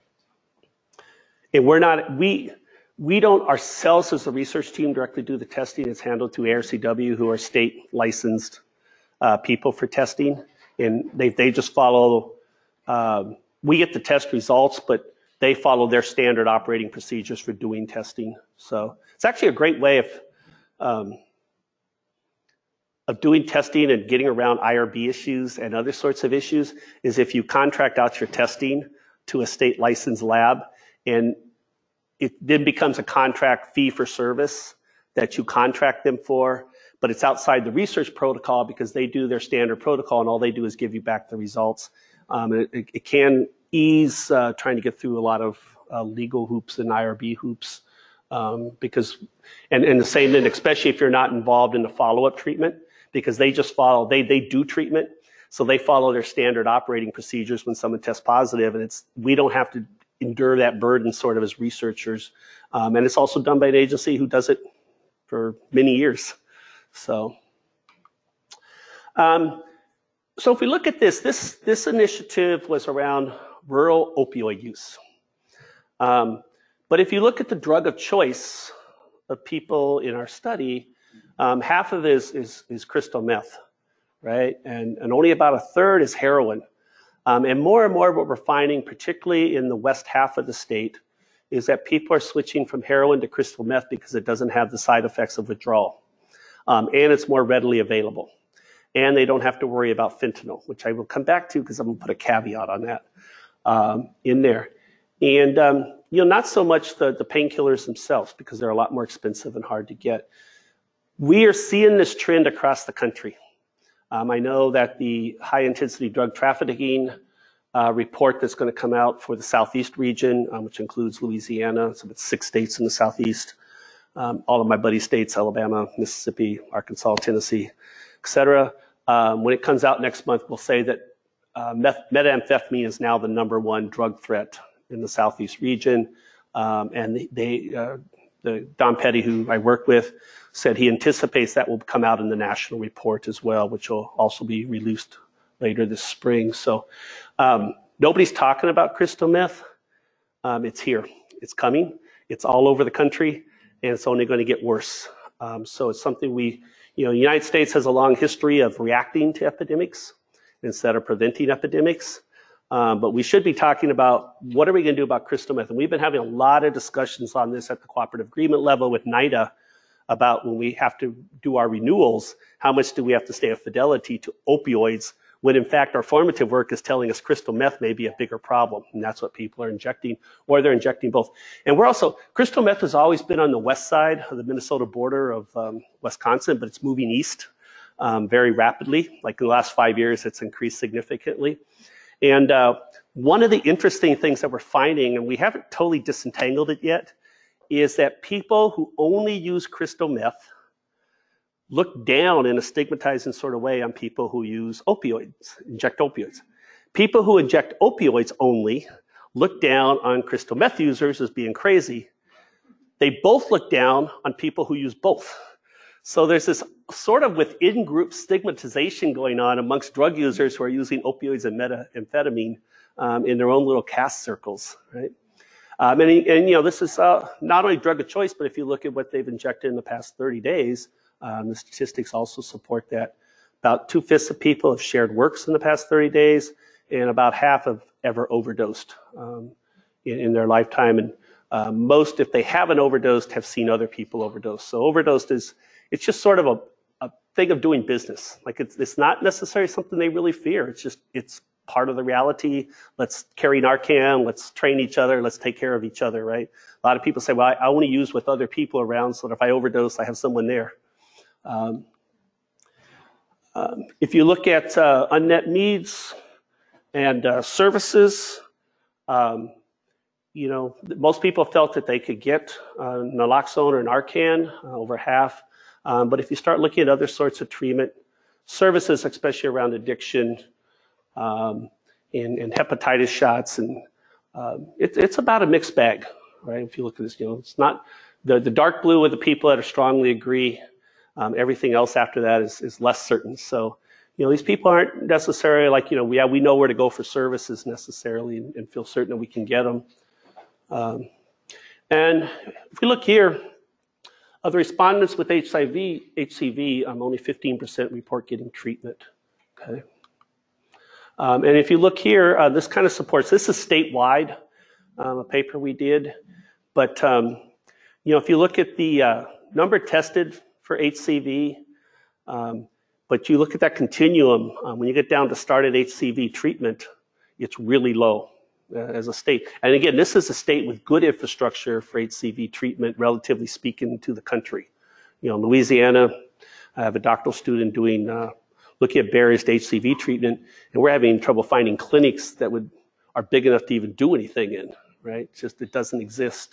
Speaker 2: And we're not, we, we don't ourselves as a research team directly do the testing. It's handled through A R C W, who are state licensed uh, people for testing. And they, they just follow, um, we get the test results, but they follow their standard operating procedures for doing testing. So it's actually a great way of, um, of doing testing and getting around I R B issues and other sorts of issues is if you contract out your testing to a state licensed lab, and it then becomes a contract fee for service that you contract them for, but it's outside the research protocol because they do their standard protocol and all they do is give you back the results. Um, it, it can ease uh, trying to get through a lot of uh, legal hoops and I R B hoops um, because, and, and the same then, especially if you're not involved in the follow-up treatment, because they just follow, they, they do treatment, so they follow their standard operating procedures when someone tests positive, and it's, we don't have to endure that burden sort of as researchers. Um, and it's also done by an agency who does it for many years. So, um, so if we look at this, this, this initiative was around rural opioid use. Um, but if you look at the drug of choice of people in our study, um, half of it is, is, is crystal meth, right? And, and only about a third is heroin. Um, and more and more what we're finding, particularly in the west half of the state, is that people are switching from heroin to crystal meth because it doesn't have the side effects of withdrawal. Um, and it's more readily available. And they don't have to worry about fentanyl, which I will come back to because I'm going to put a caveat on that um, in there. And um, you know, not so much the, the painkillers themselves because they're a lot more expensive and hard to get. We are seeing this trend across the country. Um, I know that the high-intensity drug trafficking uh, report that's going to come out for the Southeast region, um, which includes Louisiana, so it's six states in the Southeast, um, all of my buddy states, Alabama, Mississippi, Arkansas, Tennessee, et cetera. Um, when it comes out next month, we'll say that uh, meth methamphetamine is now the number one drug threat in the Southeast region. Um, and they, uh, the Don Petty, who I work with, said he anticipates that will come out in the national report as well, which will also be released later this spring. So um, nobody's talking about crystal meth. Um, it's here. It's coming. It's all over the country. and it's only going to get worse. Um, so it's something we, you know, the United States has a long history of reacting to epidemics instead of preventing epidemics. Um, but we should be talking about what are we going to do about crystal meth? And we've been having a lot of discussions on this at the cooperative agreement level with NIDA about when we have to do our renewals, how much do we have to stay at fidelity to opioids when in fact our formative work is telling us crystal meth may be a bigger problem, and that's what people are injecting, or they're injecting both. And we're also, crystal meth has always been on the west side of the Minnesota border of um, Wisconsin, but it's moving east um, very rapidly. Like in the last five years, it's increased significantly. And uh, one of the interesting things that we're finding, and we haven't totally disentangled it yet, is that people who only use crystal meth look down in a stigmatizing sort of way on people who use opioids, inject opioids. People who inject opioids only look down on crystal meth users as being crazy. They both look down on people who use both. So there's this sort of within group stigmatization going on amongst drug users who are using opioids and methamphetamine um, in their own little caste circles, right? Um, and, and, you know, this is uh, not only drug of choice, but if you look at what they've injected in the past thirty days, um, the statistics also support that. About two-fifths of people have shared works in the past thirty days, and about half have ever overdosed um, in, in their lifetime. And uh, most, if they haven't overdosed, have seen other people overdose. So overdosed is, it's just sort of a, a thing of doing business. Like it's, it's not necessarily something they really fear. It's just, it's part of the reality. Let's carry Narcan, let's train each other, let's take care of each other, right? A lot of people say, well, I, I want to use with other people around so that if I overdose, I have someone there. Um, um, if you look at uh, unmet needs and uh, services, um, you know, most people felt that they could get uh, naloxone or Narcan, uh, over half. Um, but if you start looking at other sorts of treatment, services, especially around addiction, um, and, and hepatitis shots, and um, it, it's about a mixed bag, right? If you look at this, you know, it's not the, the dark blue with the people that are strongly agree. Um, everything else after that is, is less certain. So, you know, these people aren't necessarily like, you know, we, yeah, we know where to go for services necessarily and, and feel certain that we can get them. Um, and if we look here, of the respondents with H I V, H C V, um, only fifteen percent report getting treatment, okay? Um, and if you look here, uh, this kind of supports, this is statewide, um, a paper we did. But, um, you know, if you look at the uh, number tested for H C V, um, but you look at that continuum, um, when you get down to started H C V treatment, it's really low uh, as a state. And again, this is a state with good infrastructure for H C V treatment, relatively speaking, to the country. You know, in Louisiana, I have a doctoral student doing uh, looking at barriers to H C V treatment, and we're having trouble finding clinics that would are big enough to even do anything in, right? It's just, it doesn't exist.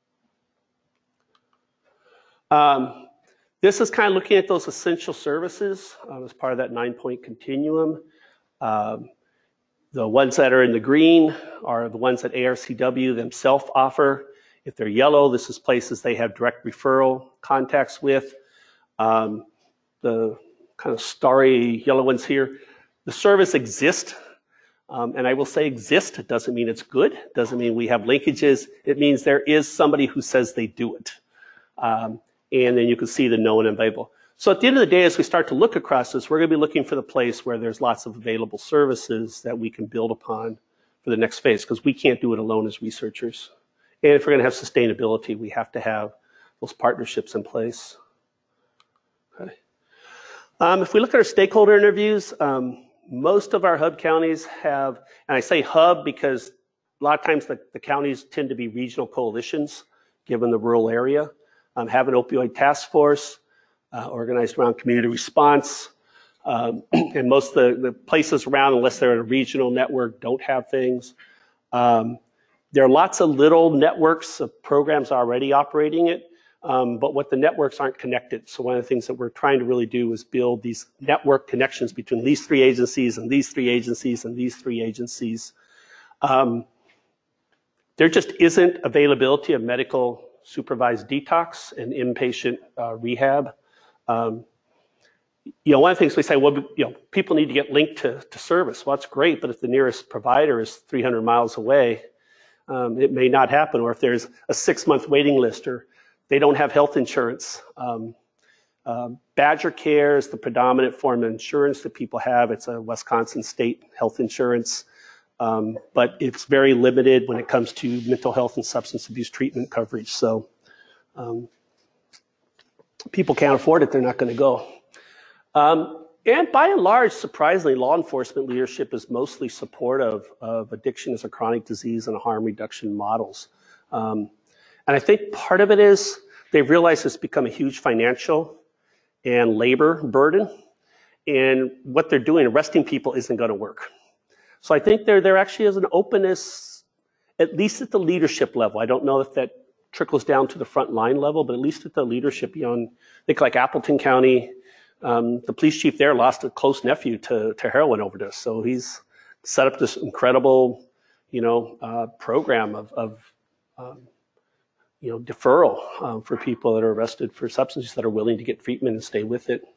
Speaker 2: Um, this is kind of looking at those essential services um, as part of that nine-point continuum. Um, the ones that are in the green are the ones that A R C W themselves offer. If they're yellow, this is places they have direct referral contacts with. Um, the kind of starry yellow ones here, the service exists, um, and I will say exist. It doesn't mean it's good. It doesn't mean we have linkages. It means there is somebody who says they do it. Um, and then you can see the known and available. So at the end of the day, as we start to look across this, we're going to be looking for the place where there's lots of available services that we can build upon for the next phase, because we can't do it alone as researchers. And if we're going to have sustainability, we have to have those partnerships in place. Okay. Um, if we look at our stakeholder interviews, um, most of our hub counties have, and I say hub because a lot of times the, the counties tend to be regional coalitions, given the rural area, um, have an opioid task force, uh, organized around community response, um, and most of the, the places around, unless they're in a regional network, don't have things. Um, there are lots of little networks of programs already operating it, Um, but what the networks aren't connected. So one of the things that we're trying to really do is build these network connections between these three agencies and these three agencies and these three agencies. Um, there just isn't availability of medical supervised detox and inpatient uh, rehab. Um, you know, one of the things we say, well, you know, people need to get linked to, to service. Well, that's great, but if the nearest provider is three hundred miles away, um, it may not happen. Or if there's a six-month waiting list, or they don't have health insurance. Um, uh, Badger Care is the predominant form of insurance that people have. It's a Wisconsin state health insurance, um, but it's very limited when it comes to mental health and substance abuse treatment coverage. So um, people can't afford it, they're not going to go. Um, and by and large, surprisingly, law enforcement leadership is mostly supportive of addiction as a chronic disease and harm reduction models. Um, and I think part of it is they've realized it's become a huge financial and labor burden. And what they're doing, arresting people, isn't going to work. So I think there, there actually is an openness, at least at the leadership level. I don't know if that trickles down to the front line level, but at least at the leadership beyond, I think like Appleton County, um, the police chief there lost a close nephew to, to heroin overdose. So he's set up this incredible, you know, uh, program of, of um, you know, deferral um, for people that are arrested for substances that are willing to get treatment and stay with it.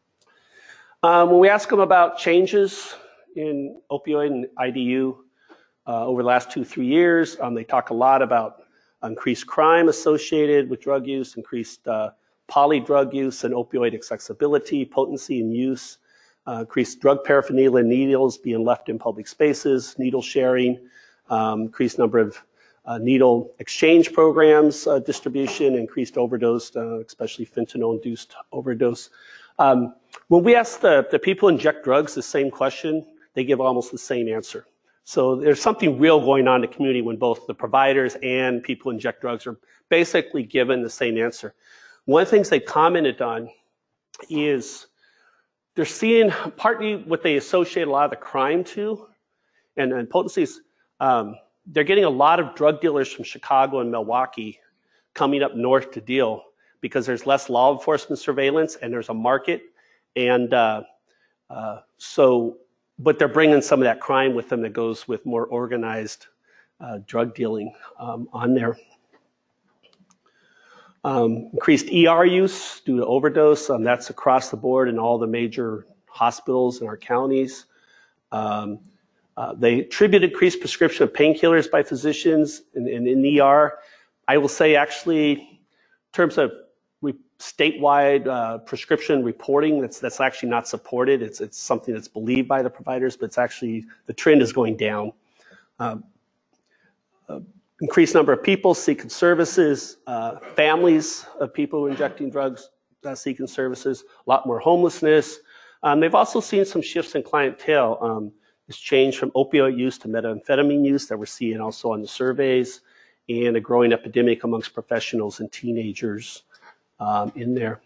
Speaker 2: Um, when we ask them about changes in opioid and I D U uh, over the last two, three years, um, they talk a lot about increased crime associated with drug use, increased uh, poly drug use and opioid accessibility, potency and use, uh, increased drug paraphernalia and needles being left in public spaces, needle sharing, um, increased number of uh, needle exchange programs, uh, distribution, increased overdose, uh, especially fentanyl-induced overdose. Um, when we ask the, the people who inject drugs the same question, they give almost the same answer. So there's something real going on in the community when both the providers and people who inject drugs are basically given the same answer. One of the things they commented on is they're seeing partly what they associate a lot of the crime to and, and potencies. Um, they're getting a lot of drug dealers from Chicago and Milwaukee coming up north to deal because there's less law enforcement surveillance and there's a market. And uh, uh, so, but they're bringing some of that crime with them that goes with more organized uh, drug dealing um, on there. Um, increased E R use due to overdose. Um, that's across the board in all the major hospitals in our counties. Um, uh, they attribute increased prescription of painkillers by physicians in, in, in E R. I will say actually, in terms of re statewide uh, prescription reporting, that's, that's actually not supported. It's, it's something that's believed by the providers, but it's actually, the trend is going down. Um, uh, increased number of people seeking services, uh, families of people who are injecting drugs uh, seeking services, a lot more homelessness. Um, they've also seen some shifts in clientele. Um, this change from opioid use to methamphetamine use that we're seeing also on the surveys, and a growing epidemic amongst professionals and teenagers um, in there.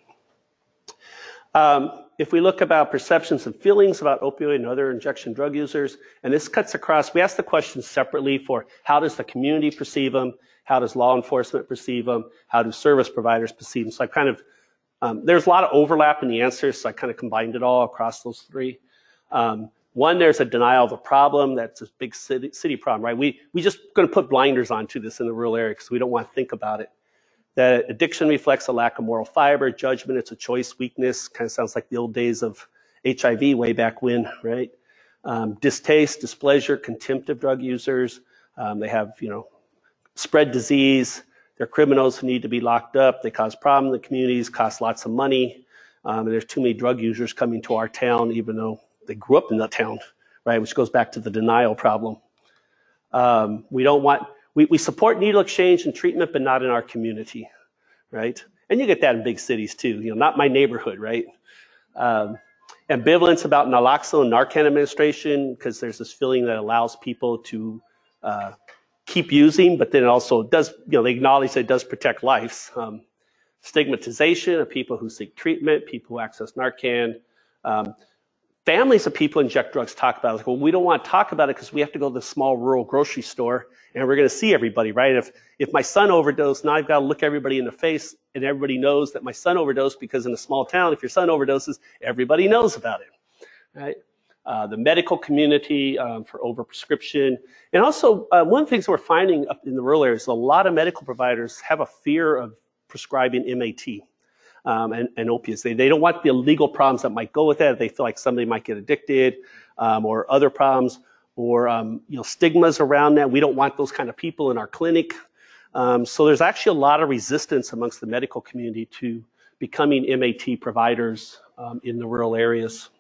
Speaker 2: Um, if we look about perceptions and feelings about opioid and other injection drug users, and this cuts across, we ask the questions separately for how does the community perceive them, how does law enforcement perceive them, how do service providers perceive them. So I kind of, um, there's a lot of overlap in the answers, so I kind of combined it all across those three. Um, one, there's a denial of the problem. That's a big city, city problem, right? We, we just going to put blinders onto this in the rural area because we don't want to think about it. That addiction reflects a lack of moral fiber, judgment, it's a choice weakness, kind of sounds like the old days of H I V way back when, right? Um, distaste, displeasure, contempt of drug users. Um, they have, you know, spread disease. They're criminals who need to be locked up. They cause problems in the communities, cost lots of money. Um, and there's too many drug users coming to our town, even though they grew up in that town, right? Which goes back to the denial problem. Um, we don't want, We, we support needle exchange and treatment, but not in our community, right? And you get that in big cities too, you know, not my neighborhood, right? Um, ambivalence about naloxone and Narcan administration, because there's this feeling that allows people to uh, keep using, but then it also does, you know, they acknowledge that it does protect lives. Um, stigmatization of people who seek treatment, people who access Narcan. Um, Families of people who inject drugs talk about it. Like, well, we don't want to talk about it because we have to go to the small rural grocery store and we're going to see everybody, right? If if my son overdosed, now I've got to look everybody in the face and everybody knows that my son overdosed, because in a small town, if your son overdoses, everybody knows about it, right? Uh, the medical community um, for overprescription. And also, uh, one of the things we're finding up in the rural areas is a lot of medical providers have a fear of prescribing M A T. Um, and, and opiates. They, they don't want the legal problems that might go with that. They feel like somebody might get addicted um, or other problems or um, you know, stigmas around that. We don't want those kind of people in our clinic. Um, so there's actually a lot of resistance amongst the medical community to becoming M A T providers um, in the rural areas.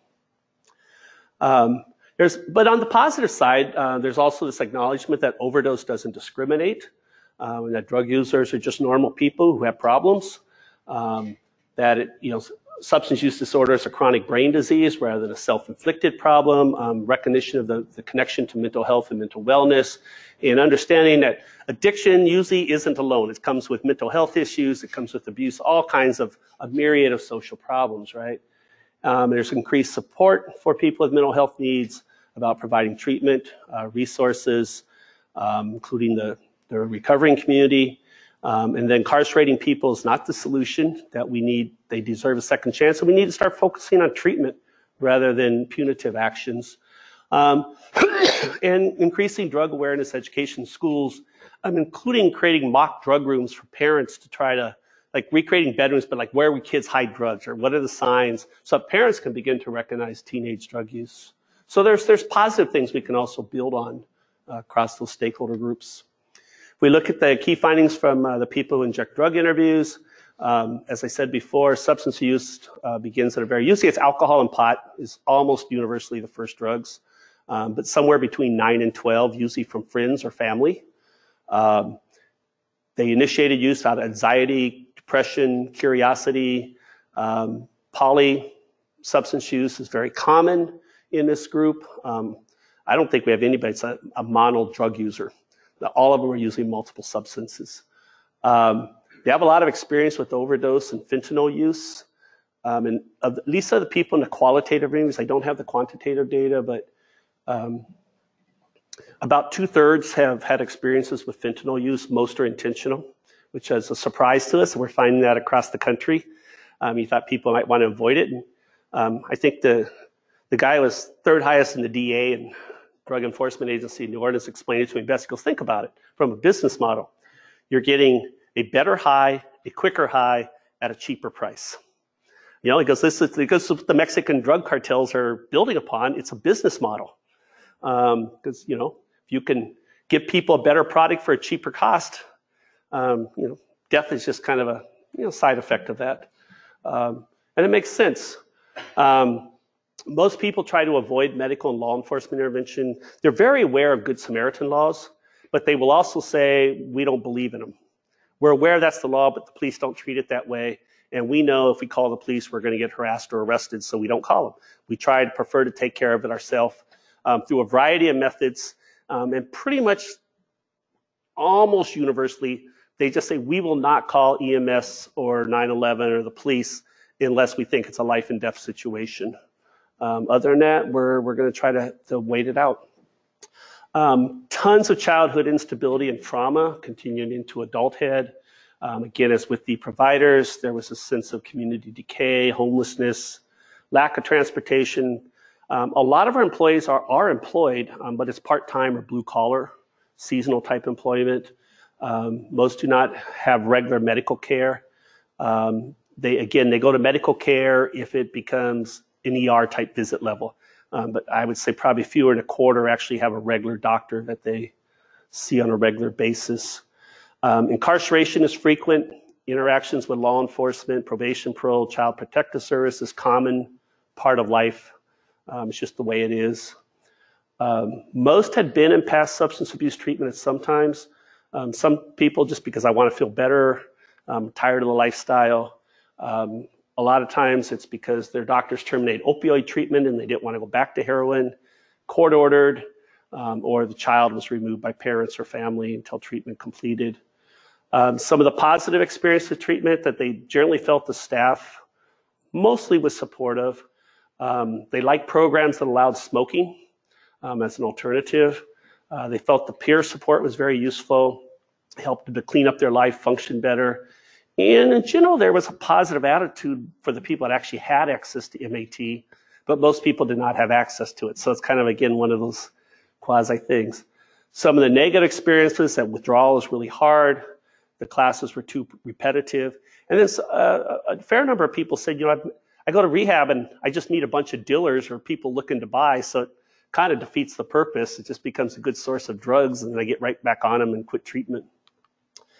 Speaker 2: Um, there's, but on the positive side, uh, there's also this acknowledgement that overdose doesn't discriminate, uh, and that drug users are just normal people who have problems. Um, that it, you know, substance use disorder is a chronic brain disease rather than a self-inflicted problem. Um, recognition of the, the connection to mental health and mental wellness, and understanding that addiction usually isn't alone. It comes with mental health issues. It comes with abuse, all kinds of a myriad of social problems, right? Um, there's increased support for people with mental health needs about providing treatment, uh, resources, um, including the, the recovering community. Um, and then incarcerating people is not the solution that we need. They deserve a second chance. So we need to start focusing on treatment rather than punitive actions. Um, and increasing drug awareness education in schools, um, including creating mock drug rooms for parents to try to, like recreating bedrooms, but like where would kids hide drugs or what are the signs, so parents can begin to recognize teenage drug use. So there's, there's positive things we can also build on uh, across those stakeholder groups. If we look at the key findings from uh, the people who inject drug interviews, um, as I said before, substance use uh, begins at a very, usually it's alcohol and pot is almost universally the first drugs, um, but somewhere between nine and twelve, usually from friends or family. Um, they initiated use out of anxiety, depression, curiosity. Um, poly substance use is very common in this group. Um, I don't think we have anybody that's a, a mono drug user. All of them are using multiple substances. Um, they have a lot of experience with overdose and fentanyl use. Um, and of, at least of the people in the qualitative reviews, I don't have the quantitative data, but um, about two-thirds have had experiences with fentanyl use. Most are intentional, which is a surprise to us. We're finding that across the country. Um, you thought people might want to avoid it. And, um, I think the, the guy who was third highest in the D A and Drug Enforcement Agency in New Orleans explained it to me best. He goes, think about it from a business model. You're getting a better high, a quicker high at a cheaper price. You know, he goes, this is because the Mexican drug cartels are building upon. It's a business model. Because, um, you know, if you can give people a better product for a cheaper cost, um, you know, death is just kind of a, you know, side effect of that. Um, and it makes sense. Um, Most people try to avoid medical and law enforcement intervention. They're very aware of Good Samaritan laws, but they will also say, we don't believe in them. We're aware that's the law, but the police don't treat it that way. And we know if we call the police, we're going to get harassed or arrested, so we don't call them. We try to prefer to take care of it ourselves um, through a variety of methods. Um, and pretty much almost universally, they just say, we will not call E M S or nine one one or the police unless we think it's a life and death situation. Um, other than that, we're, we're going to try to, to wait it out. Um, tons of childhood instability and trauma continuing into adulthood. Um, again, as with the providers, there was a sense of community decay, homelessness, lack of transportation. Um, a lot of our employees are, are employed, um, but it's part-time or blue-collar, seasonal type employment. Um, most do not have regular medical care. Um, they, again, they go to medical care if it becomes an E R type visit level. Um, but I would say probably fewer than a quarter actually have a regular doctor that they see on a regular basis. Um, incarceration is frequent. Interactions with law enforcement, probation, parole, child protective service is common part of life. Um, it's just the way it is. Um, most had been in past substance abuse treatment at some times. Um, some people just because I want to feel better, I'm tired of the lifestyle. Um, A lot of times it's because their doctors terminate opioid treatment and they didn't want to go back to heroin, court ordered, um, or the child was removed by parents or family until treatment completed. Um, some of the positive experience with treatment that they generally felt the staff mostly was supportive. Um, they liked programs that allowed smoking um, as an alternative. Uh, they felt the peer support was very useful, helped them to clean up their life, function better. And in general, there was a positive attitude for the people that actually had access to M A T, but most people did not have access to it. So it's kind of, again, one of those quasi things. Some of the negative experiences, that withdrawal is really hard. The classes were too repetitive. And then uh, a fair number of people said, you know, I've, I go to rehab and I just meet a bunch of dealers or people looking to buy. So it kind of defeats the purpose. It just becomes a good source of drugs and then I get right back on them and quit treatment.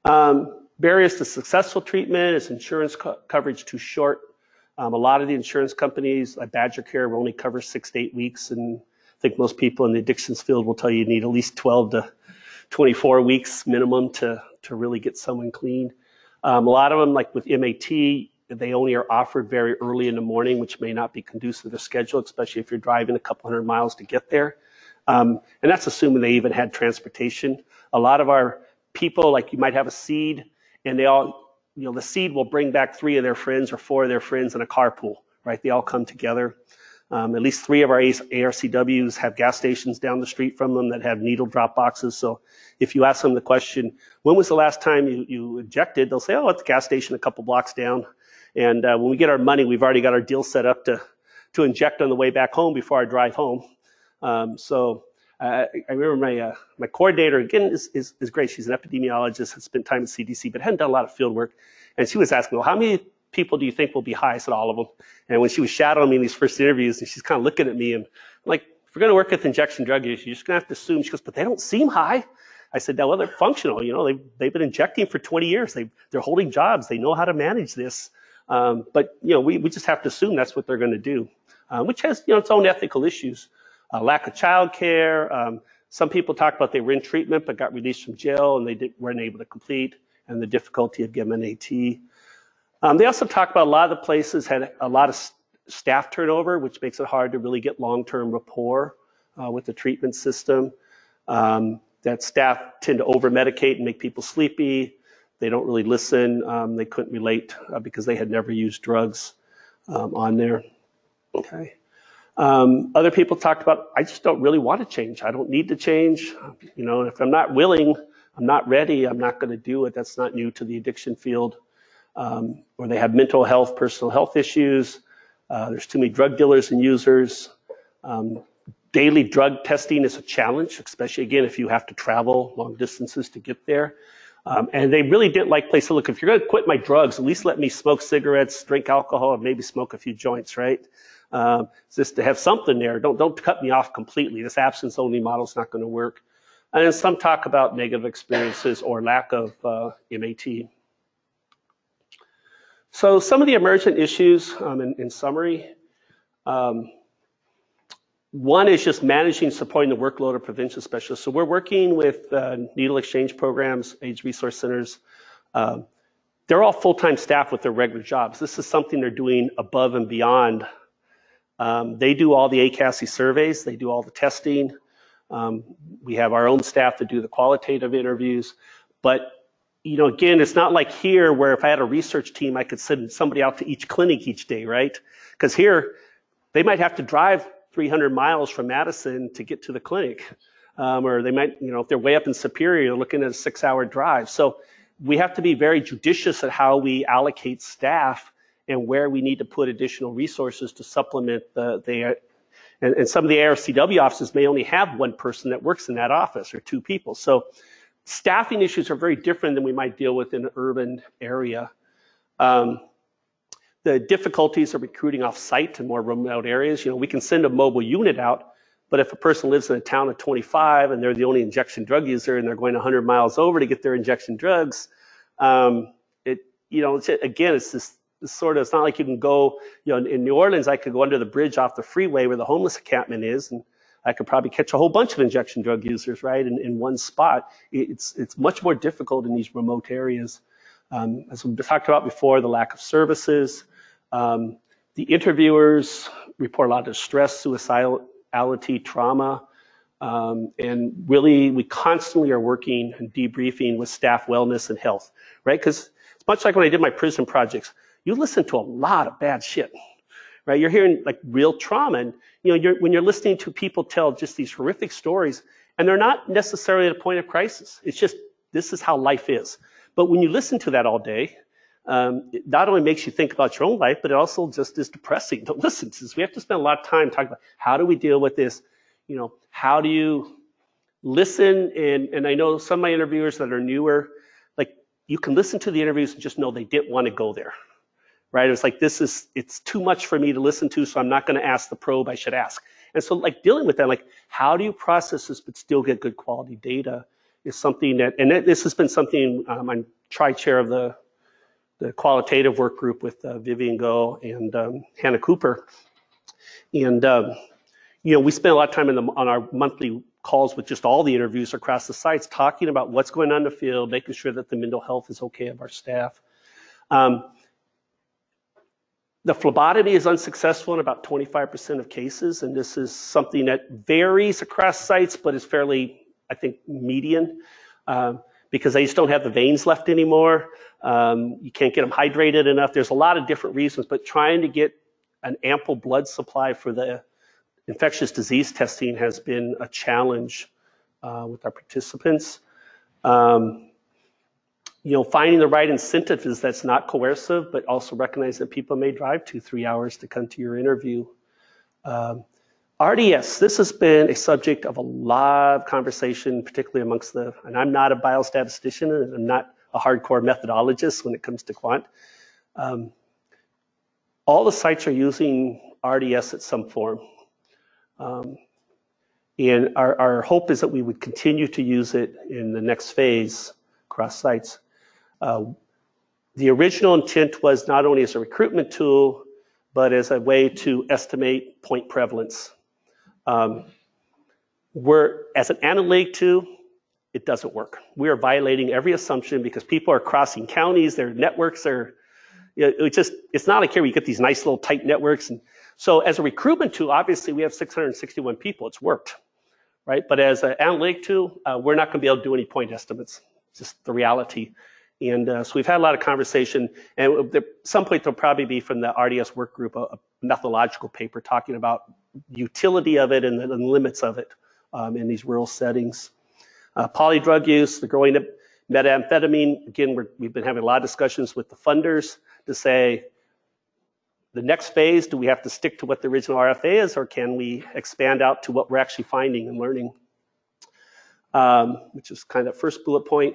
Speaker 2: Um, barriers to successful treatment is insurance co coverage too short. Um, a lot of the insurance companies, like Badger Care, will only cover six to eight weeks, and I think most people in the addictions field will tell you you need at least twelve to twenty-four weeks minimum to, to really get someone clean. Um, a lot of them, like with M A T, they only are offered very early in the morning, which may not be conducive to their schedule, especially if you're driving a couple hundred miles to get there. Um, and that's assuming they even had transportation. A lot of our people, like you might have a seed, and they all, you know, the seed will bring back three of their friends or four of their friends in a carpool, right? They all come together. Um, at least three of our A R C Ws have gas stations down the street from them that have needle drop boxes. So if you ask them the question, when was the last time you, you injected? They'll say, oh, at the gas station a couple blocks down. And uh, when we get our money, we've already got our deal set up to, to inject on the way back home before I drive home. Um, so uh, I remember my, uh, my coordinator, again, is, is, is great. She's an epidemiologist, has spent time at C D C, but hadn't done a lot of field work. And she was asking, well, how many people do you think will be high? I said, all of them. And when she was shadowing me in these first interviews, and she's kind of looking at me, and I'm like, if we're going to work with injection drug use, you're just going to have to assume. She goes, but they don't seem high. I said, no, well, they're functional. You know, they've, they've been injecting for twenty years. They, they're holding jobs. They know how to manage this. Um, but, you know, we, we just have to assume that's what they're going to do, uh, which has, you know, its own ethical issues. Uh, lack of child care. Um, some people talk about they were in treatment but got released from jail and they did, weren't able to complete, and the difficulty of giving an AT. Um, they also talk about a lot of the places had a lot of st staff turnover, which makes it hard to really get long-term rapport uh, with the treatment system. Um, that staff tend to over-medicate and make people sleepy. They don't really listen. Um, they couldn't relate uh, because they had never used drugs um, on there. Okay. Um, other people talked about, I just don't really want to change. I don't need to change. You know, if I'm not willing, I'm not ready, I'm not going to do it. That's not new to the addiction field. Um, or they have mental health, personal health issues. Uh, there's too many drug dealers and users. Um, daily drug testing is a challenge, especially, again, if you have to travel long distances to get there. Um, and they really didn't like place to look. If you're going to quit my drugs, at least let me smoke cigarettes, drink alcohol, and maybe smoke a few joints, right? Um, just to have something there. Don't, don't cut me off completely. This absence-only model is not going to work. And then some talk about negative experiences or lack of uh, M A T. So some of the emergent issues, um, in, in summary, um, one is just managing, supporting the workload of prevention specialists. So we're working with uh, needle exchange programs, AIDS resource centers. Um, they're all full-time staff with their regular jobs. This is something they're doing above and beyond. Um, they do all the A C A S I surveys. They do all the testing. Um, we have our own staff that do the qualitative interviews. But you know, again, it's not like here where if I had a research team, I could send somebody out to each clinic each day, right? Because here, they might have to drive three hundred miles from Madison to get to the clinic. Um, or they might, you know, if they're way up in Superior, they're looking at a six hour drive. So we have to be very judicious at how we allocate staff and where we need to put additional resources to supplement the, the and, and some of the A R C W offices may only have one person that works in that office or two people. So staffing issues are very different than we might deal with in an urban area. Um, the difficulties of recruiting off-site to more remote areas. You know, we can send a mobile unit out, but if a person lives in a town of twenty-five and they're the only injection drug user and they're going one hundred miles over to get their injection drugs, um, it, you know, it's, again, it's this, this sort of, it's not like you can go, you know, in New Orleans, I could go under the bridge off the freeway where the homeless encampment is, and I could probably catch a whole bunch of injection drug users, right, in, in one spot. It's, it's much more difficult in these remote areas. Um, as we talked about before, the lack of services. Um, the interviewers report a lot of stress, suicidality, trauma. Um, and really, we constantly are working and debriefing with staff wellness and health, right? Because it's much like when I did my prison projects. You listen to a lot of bad shit. Right, you're hearing like real trauma, and you know, you're, when you're listening to people tell just these horrific stories, and they're not necessarily at a point of crisis. It's just this is how life is. But when you listen to that all day, um, it not only makes you think about your own life, but it also just is depressing to listen to. So we have to spend a lot of time talking about how do we deal with this. You know, how do you listen? And and I know some of my interviewers that are newer, like you can listen to the interviews and just know they didn't want to go there. Right? It was like, this is, it's too much for me to listen to, so I'm not going to ask the probe I should ask. And so like dealing with that, like how do you process this but still get good quality data? is something that, and this has been something, um, I'm tri-chair of the, the qualitative work group with uh, Vivian Go and um, Hannah Cooper. And, um, you know, we spend a lot of time in the, on our monthly calls with just all the interviews across the sites, talking about what's going on in the field, making sure that the mental health is okay of our staff. Um, the phlebotomy is unsuccessful in about twenty-five percent of cases, and this is something that varies across sites, but is fairly, I think, median, uh, because they just don't have the veins left anymore. Um, you can't get them hydrated enough. There's a lot of different reasons, but trying to get an ample blood supply for the infectious disease testing has been a challenge uh, with our participants. Um, you know, finding the right incentive is that's not coercive, but also recognize that people may drive two, three hours to come to your interview. Um, R D S, this has been a subject of a lot of conversation, particularly amongst the, and I'm not a biostatistician, and I'm not a hardcore methodologist when it comes to quant. Um, all the sites are using R D S at some form. Um, and our, our hope is that we would continue to use it in the next phase across sites. Uh, the original intent was not only as a recruitment tool, but as a way to estimate point prevalence. Um, we're, as an analytic tool, it doesn't work. We are violating every assumption because people are crossing counties, their networks are, you know, it just, it's not like here you get these nice little tight networks. And so as a recruitment tool, obviously we have six hundred sixty-one people, it's worked, right? But as an analytic tool, uh, we're not gonna be able to do any point estimates. It's just the reality. And uh, so we've had a lot of conversation, and at some point there'll probably be from the R D S work group a, a methodological paper talking about utility of it and the, and the limits of it um, in these rural settings. Uh, polydrug use, the growing of methamphetamine, again, we're, we've been having a lot of discussions with the funders to say, the next phase, do we have to stick to what the original R F A is, or can we expand out to what we're actually finding and learning? Um, which is kind of that first bullet point.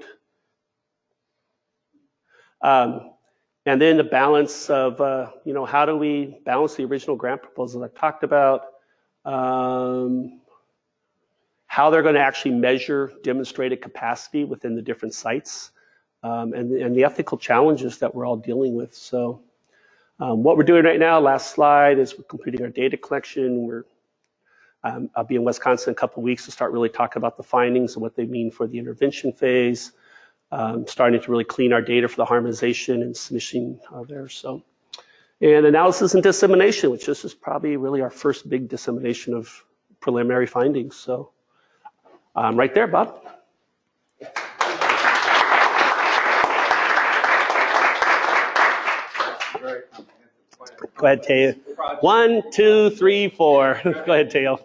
Speaker 2: Um, and then the balance of, uh, you know, how do we balance the original grant proposal I talked about, um, how they're going to actually measure demonstrated capacity within the different sites, um, and, and the ethical challenges that we're all dealing with. So um, what we're doing right now, last slide, is we're completing our data collection. We're, um, I'll be in Wisconsin in a couple of weeks to start really talking about the findings and what they mean for the intervention phase. Um, starting to really clean our data for the harmonization and submission uh, there. So, and analysis and dissemination, which this is probably really our first big dissemination of preliminary findings. So, um, right there, Bob. Go ahead, Teo. One, two, three, four. Go ahead, Teo.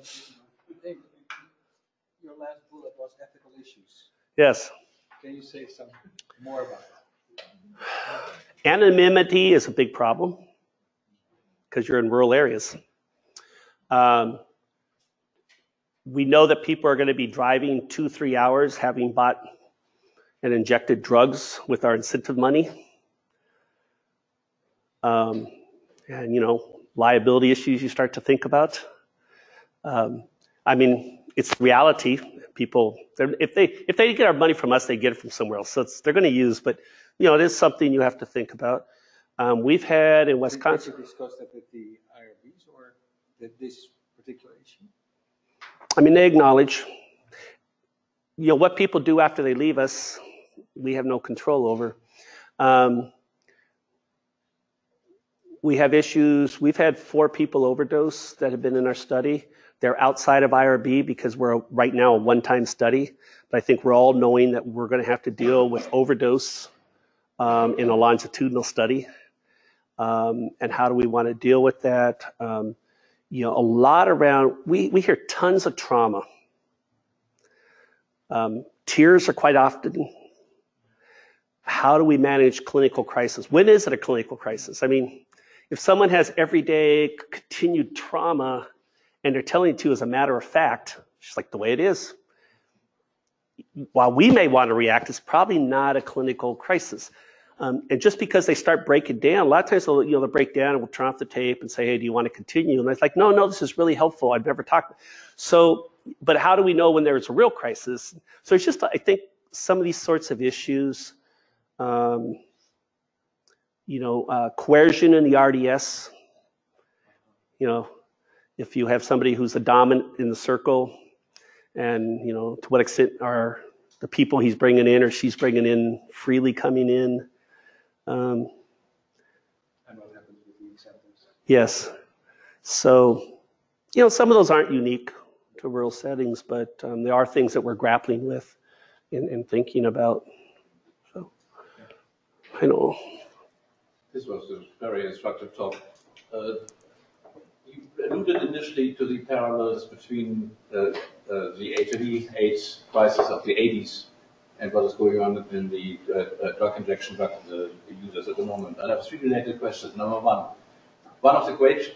Speaker 5: Your last bullet was ethical issues.
Speaker 2: Yes.
Speaker 5: Can you say some more about that?
Speaker 2: Anonymity is a big problem because you're in rural areas. Um, we know that people are going to be driving two, three hours having bought and injected drugs with our incentive money. Um, and, you know, liability issues you start to think about. Um, I mean, it's reality. People, if they if they get our money from us, they get it from somewhere else. So it's, they're going to use, but you know, it is something you have to think about. Um, we've had in Wisconsin.
Speaker 5: Did you discuss that with the I R Bs or that this particular issue?
Speaker 2: I mean, they acknowledge, you know, what people do after they leave us, we have no control over. Um, we have issues. We've had four people overdose that have been in our study. They're outside of I R B because we're right now a one-time study. But I think we're all knowing that we're going to have to deal with overdose um, in a longitudinal study. Um, and how do we want to deal with that? Um, you know, a lot around, we, we hear tons of trauma. Um, tears are quite often. How do we manage clinical crisis? When is it a clinical crisis? I mean, if someone has everyday continued trauma, and they're telling it to you as a matter of fact, just like the way it is, while we may want to react, it's probably not a clinical crisis. Um, and just because they start breaking down, a lot of times they'll, you know, they'll break down and we'll turn off the tape and say, hey, do you want to continue? And it's like, no, no, this is really helpful. I've never talked. So, but how do we know when there's a real crisis? So it's just, I think, some of these sorts of issues, um, you know, uh, coercion in the R D S, you know, if you have somebody who's a dominant in the circle, and, you know, to what extent are the people he's bringing in or she's bringing in freely coming in? Um,
Speaker 1: And what happens with the acceptance?
Speaker 2: yes. So, you know, some of those aren't unique to rural settings, but um, there are things that we're grappling with and, and thinking about. So, I know.
Speaker 6: This was a very instructive talk. Uh, you alluded initially to the parallels between uh, uh, the H I V AIDS crisis of the eighties and what is going on in the uh, uh, drug injection drug uh, users at the moment. And I have three related questions. Number one, one of the great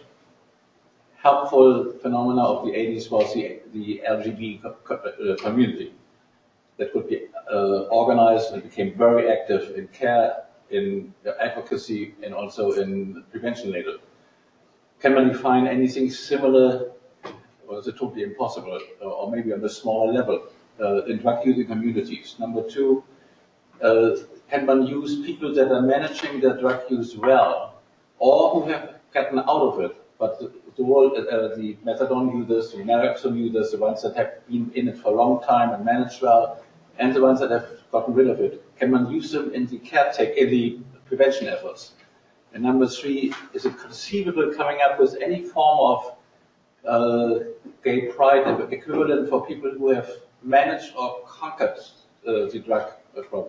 Speaker 6: helpful phenomena of the eighties was the, the L G B T co uh, community that could be uh, organized and became very active in care, in advocacy, and also in prevention later. Can one find anything similar, or is it totally impossible, or maybe on a smaller level, uh, in drug using communities? Number two, uh, can one use people that are managing their drug use well, or who have gotten out of it, but the, the, whole, uh, the methadone users, the naloxone users, the ones that have been in it for a long time and managed well, and the ones that have gotten rid of it, can one use them in the caretaking, in the prevention efforts? And number three, is it conceivable coming up with any form of uh, gay pride equivalent for people who have managed or conquered uh, the drug problem?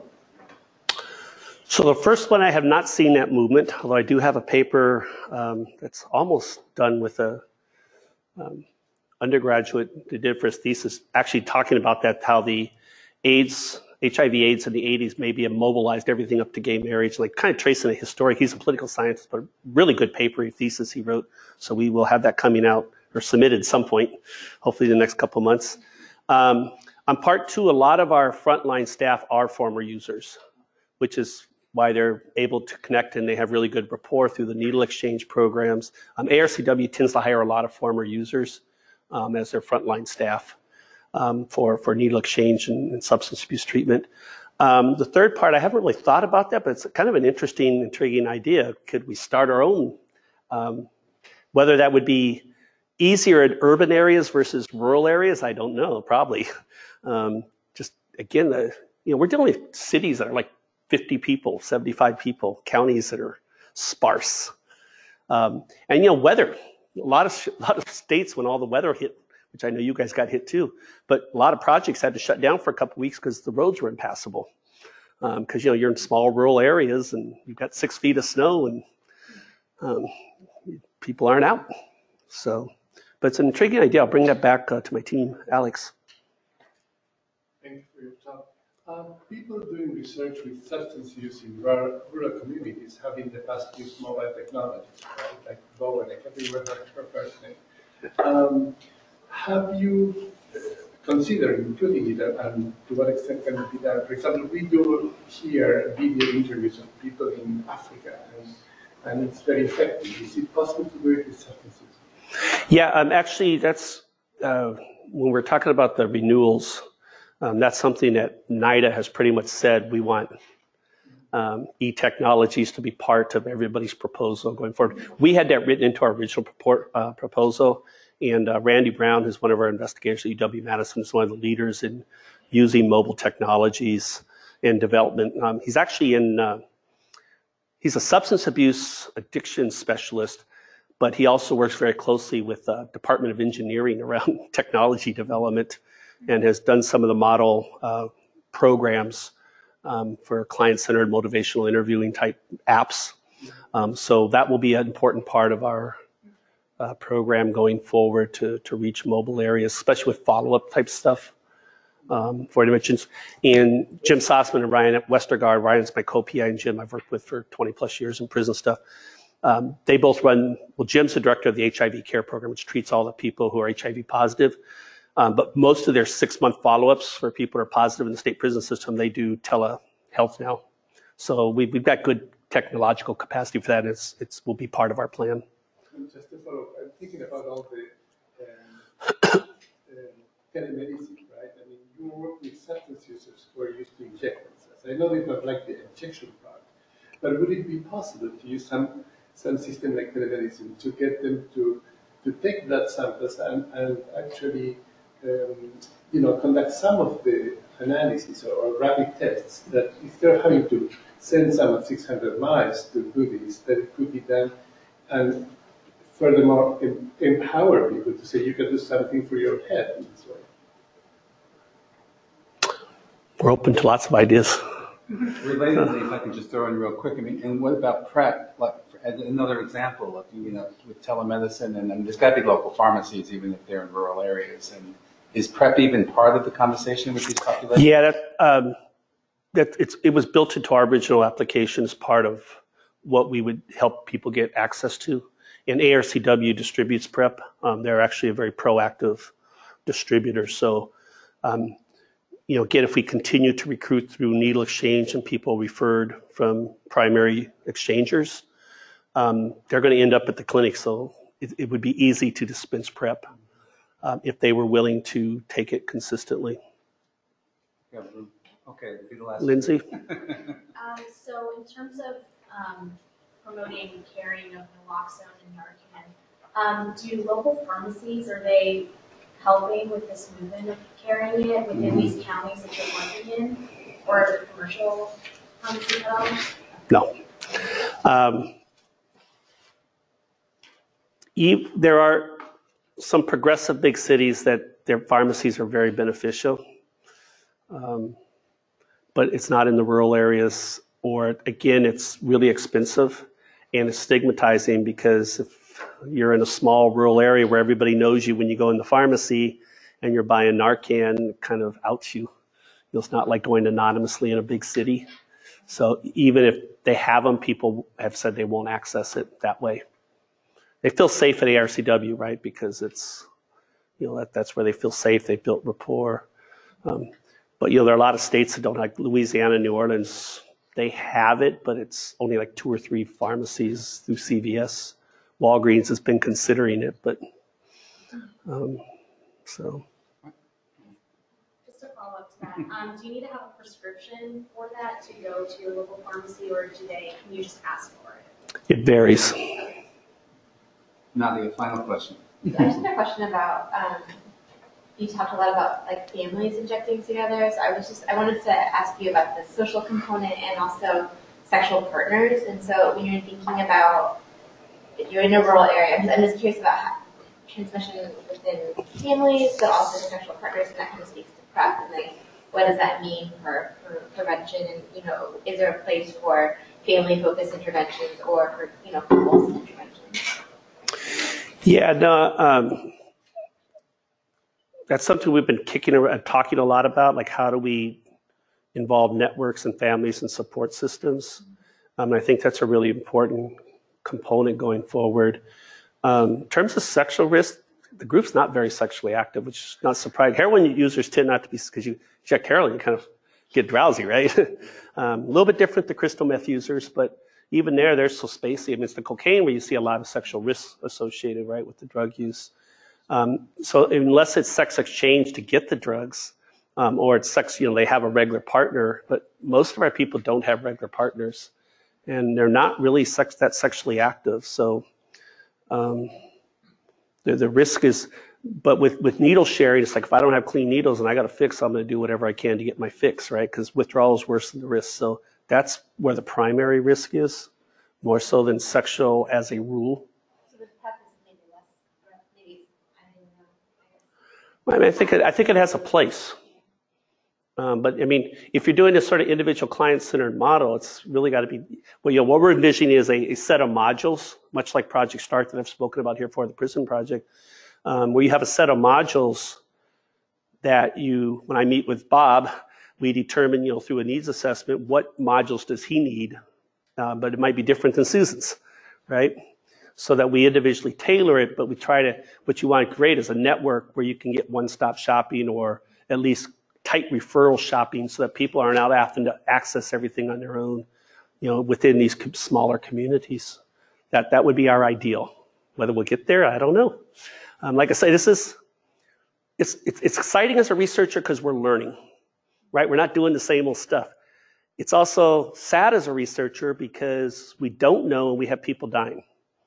Speaker 2: So the first one, I have not seen that movement, although I do have a paper um, that's almost done with a um, undergraduate that did for his thesis, actually talking about that, how the AIDS, H I V AIDS in the eighties maybe immobilized everything up to gay marriage, like kind of tracing a historic, he's a political scientist, but a really good paper, a thesis he wrote. So we will have that coming out or submitted at some point, hopefully the next couple of months. Um, on part two, a lot of our frontline staff are former users, which is why they're able to connect and they have really good rapport through the needle exchange programs. Um, A R C W tends to hire a lot of former users um, as their frontline staff. Um, for, for needle exchange and, and substance abuse treatment. Um, the third part, I haven't really thought about that, but it's kind of an interesting, intriguing idea. Could we start our own? Um, whether that would be easier in urban areas versus rural areas, I don't know, probably. Um, just, again, the, you know, we're dealing with cities that are like fifty people, seventy-five people, counties that are sparse. Um, and, you know, weather. A lot of, a lot of states, when all the weather hit, which I know you guys got hit too, but a lot of projects had to shut down for a couple of weeks because the roads were impassable. Because, um, you know, you're in small rural areas and you've got six feet of snow and um, people aren't out. So, but it's an intriguing idea. I'll bring that back uh, to my team. Alex.
Speaker 7: Thank you for your talk. Um, people doing research with substance use in rural, rural communities have in the past used mobile technologies, right? Like Bowen, I can't remember her first name. Um, Have you considered including it, and to what extent can it be done? For example, we do here video interviews of people in Africa, and, and it's very effective. Is it possible to do it with substances?
Speaker 2: Yeah, um, actually, that's uh, when we're talking about the renewals, um, that's something that NIDA has pretty much said we want um, e-technologies to be part of everybody's proposal going forward. We had that written into our original purport, uh, proposal. And uh, Randy Brown, who's one of our investigators at U W-Madison, is one of the leaders in using mobile technologies in development. Um, he's actually in, uh, he's a substance abuse addiction specialist, but he also works very closely with the uh, Department of Engineering around technology development and has done some of the model uh, programs um, for client-centered motivational interviewing type apps. Um, so that will be an important part of our Uh, program going forward to, to reach mobile areas, especially with follow-up type stuff um, for interventions. And Jim Sossman and Ryan at Westergaard, Ryan's my co-P I and Jim I've worked with for twenty plus years in prison stuff. Um, they both run, well, Jim's the director of the H I V care program, which treats all the people who are H I V positive. Um, but most of their six-month follow-ups for people who are positive in the state prison system, they do telehealth now. So we've, we've got good technological capacity for that. It's, it's will be part of our plan.
Speaker 7: Just to follow up, I'm thinking about all the um, um, telemedicine, right? I mean, you work with substance users who are used to inject themselves? I know they don't like the injection part, but would it be possible to use some some system like telemedicine to get them to to take blood samples and, and actually um, you know conduct some of the analysis or, or rapid tests that if they're having to send someone six hundred miles to do this, that it could be done, and furthermore em- empower people to say you can do something for your head in this way.
Speaker 2: We're open to lots of ideas.
Speaker 5: Relatedly, if I can just throw in real quick, I mean, and what about PrEP? Like, as another example of, you know, with telemedicine, and, and there's got to be local pharmacies, even if they're in rural areas. And is PrEP even part of the conversation with these populations?
Speaker 2: Yeah, that, um, that it's, it was built into our original application as part of what we would help people get access to. And A R C W distributes PrEP. Um, they're actually a very proactive distributor. So, um, you know, again, if we continue to recruit through needle exchange and people referred from primary exchangers, um, they're going to end up at the clinic. So it, it would be easy to dispense PrEP um, if they were willing to take it consistently.
Speaker 5: Yeah, okay, be the last.
Speaker 2: Lindsay?
Speaker 3: Um, so in terms of um, promoting carrying of naloxone and Narcan, um, do local pharmacies, are they helping with this movement of carrying it within mm-hmm. these counties that you're working in, or are the commercial pharmacies at all?
Speaker 2: No. Um, e- there are some progressive big cities that their pharmacies are very beneficial, um, but it's not in the rural areas, or again, it's really expensive and it's stigmatizing because if you're in a small rural area where everybody knows you when you go in the pharmacy and you're buying Narcan, it kind of outs you. It's not like going anonymously in a big city. So even if they have them, people have said they won't access it that way. They feel safe at A R C W, right? Because it's, you know, that, that's where they feel safe. They built rapport. Um, but, you know, there are a lot of states that don't, like Louisiana, New Orleans, they have it, but it's only like two or three pharmacies through C V S. Walgreens has been considering it, but um, so.
Speaker 3: Just to follow up to that, um, do you need to have a prescription for that to go to your local pharmacy, or do they, can you just ask for it?
Speaker 2: It varies.
Speaker 5: Nadia, final question.
Speaker 8: I just had a question about, um, you talked a lot about like families injecting together, so I was just, I wanted to ask you about the social component and also sexual partners. And so when you're thinking about, if you're in a rural area, I'm just curious about how, transmission within families, but also sexual partners, and that kind of speaks to PrEP, and like, what does that mean for, for prevention, and, you know, is there a place for family-focused interventions or for, you know, couples interventions?
Speaker 2: Yeah, no, um, that's something we've been kicking around, talking a lot about, like how do we involve networks and families and support systems. Um, I think that's a really important component going forward. Um, in terms of sexual risk, the group's not very sexually active, which is not surprising. Heroin users tend not to be, because you inject heroin, you kind of get drowsy, right? um, a little bit different to crystal meth users, but even there, they're so spacey. I mean, it's the cocaine where you see a lot of sexual risks associated, right, with the drug use. Um, so unless it's sex exchange to get the drugs, um, or it's sex, you know, they have a regular partner, but most of our people don't have regular partners, and they're not really sex, that sexually active. So um, the, the risk is, but with, with needle sharing, it's like if I don't have clean needles and I got a fix, I'm going to do whatever I can to get my fix, right? Because withdrawal is worse than the risk. So that's where the primary risk is, more so than sexual as a rule.
Speaker 8: So the PrEP is maybe less, maybe, I don't know, I guess.
Speaker 2: I mean, I think it, I think it has a place. Um, but I mean, if you're doing this sort of individual client-centered model, it's really got to be, well, you know, what we're envisioning is a, a set of modules, much like Project START that I've spoken about here for the prison project, um, where you have a set of modules that you, when I meet with Bob, we determine, you know, through a needs assessment, what modules does he need, uh, but it might be different than Susan's, right? So that we individually tailor it, but we try to, what you want to create is a network where you can get one-stop shopping, or at least tight referral shopping, so that people aren't out having to access everything on their own, you know, within these smaller communities. That that would be our ideal. Whether we'll get there, I don't know. Um, like I say, this is it's, it's, it's exciting as a researcher because we're learning, right? We're not doing the same old stuff. It's also sad as a researcher because we don't know and we have people dying.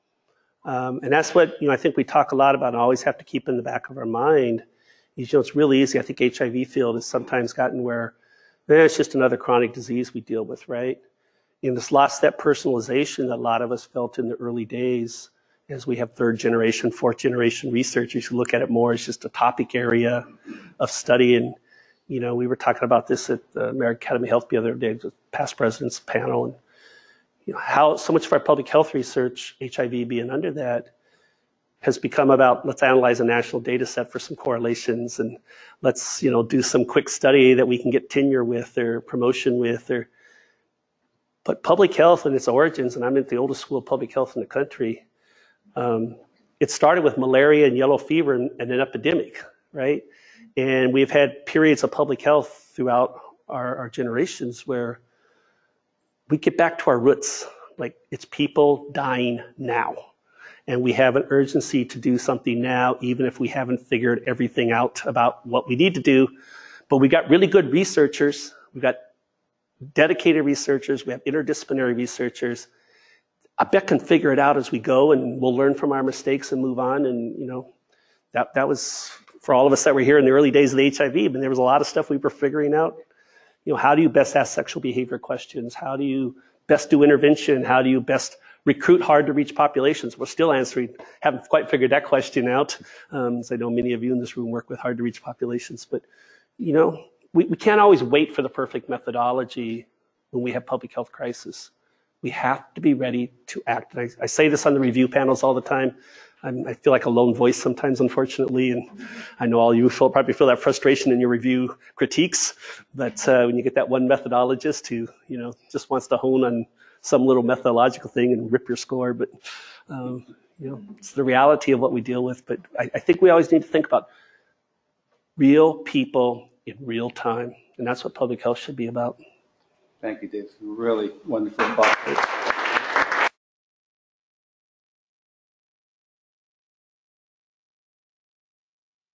Speaker 2: Um, and that's what, you know, I think we talk a lot about and always have to keep in the back of our mind. You know, it's really easy. I think H I V field has sometimes gotten where eh, it's just another chronic disease we deal with, right? And this lost that personalization that a lot of us felt in the early days as we have third generation, fourth generation researchers who look at it more as just a topic area of study. And, you know, we were talking about this at the American Academy of Health the other day, the past president's panel, and you know, how so much of our public health research, H I V being under that, has become about let's analyze a national data set for some correlations and let's, you know, do some quick study that we can get tenure with or promotion with. Or, but public health and its origins, and I'm at the oldest school of public health in the country, um, it started with malaria and yellow fever and, and an epidemic, right? And we've had periods of public health throughout our, our generations where we get back to our roots. Like, it's people dying now. And we have an urgency to do something now, even if we haven't figured everything out about what we need to do. But we got really good researchers. We've got dedicated researchers. We have interdisciplinary researchers. I bet can figure it out as we go, and we'll learn from our mistakes and move on. And, you know, that, that was, for all of us that were here in the early days of the H I V, but there was a lot of stuff we were figuring out. You know, how do you best ask sexual behavior questions? How do you best do intervention? How do you best recruit hard to reach populations? We're still answering, haven't quite figured that question out. Um, so I know many of you in this room work with hard to reach populations, but you know, we, we can't always wait for the perfect methodology when we have public health crisis. We have to be ready to act. And I, I say this on the review panels all the time. I'm, I feel like a lone voice sometimes, unfortunately, and I know all you feel, probably feel that frustration in your review critiques, but uh, when you get that one methodologist who, you know, just wants to hone on some little methodological thing and rip your score, but, um, you know, it's the reality of what we deal with. But I, I think we always need to think about real people in real time, and that's what public health should be about.
Speaker 5: Thank you, Dave. Really wonderful thought.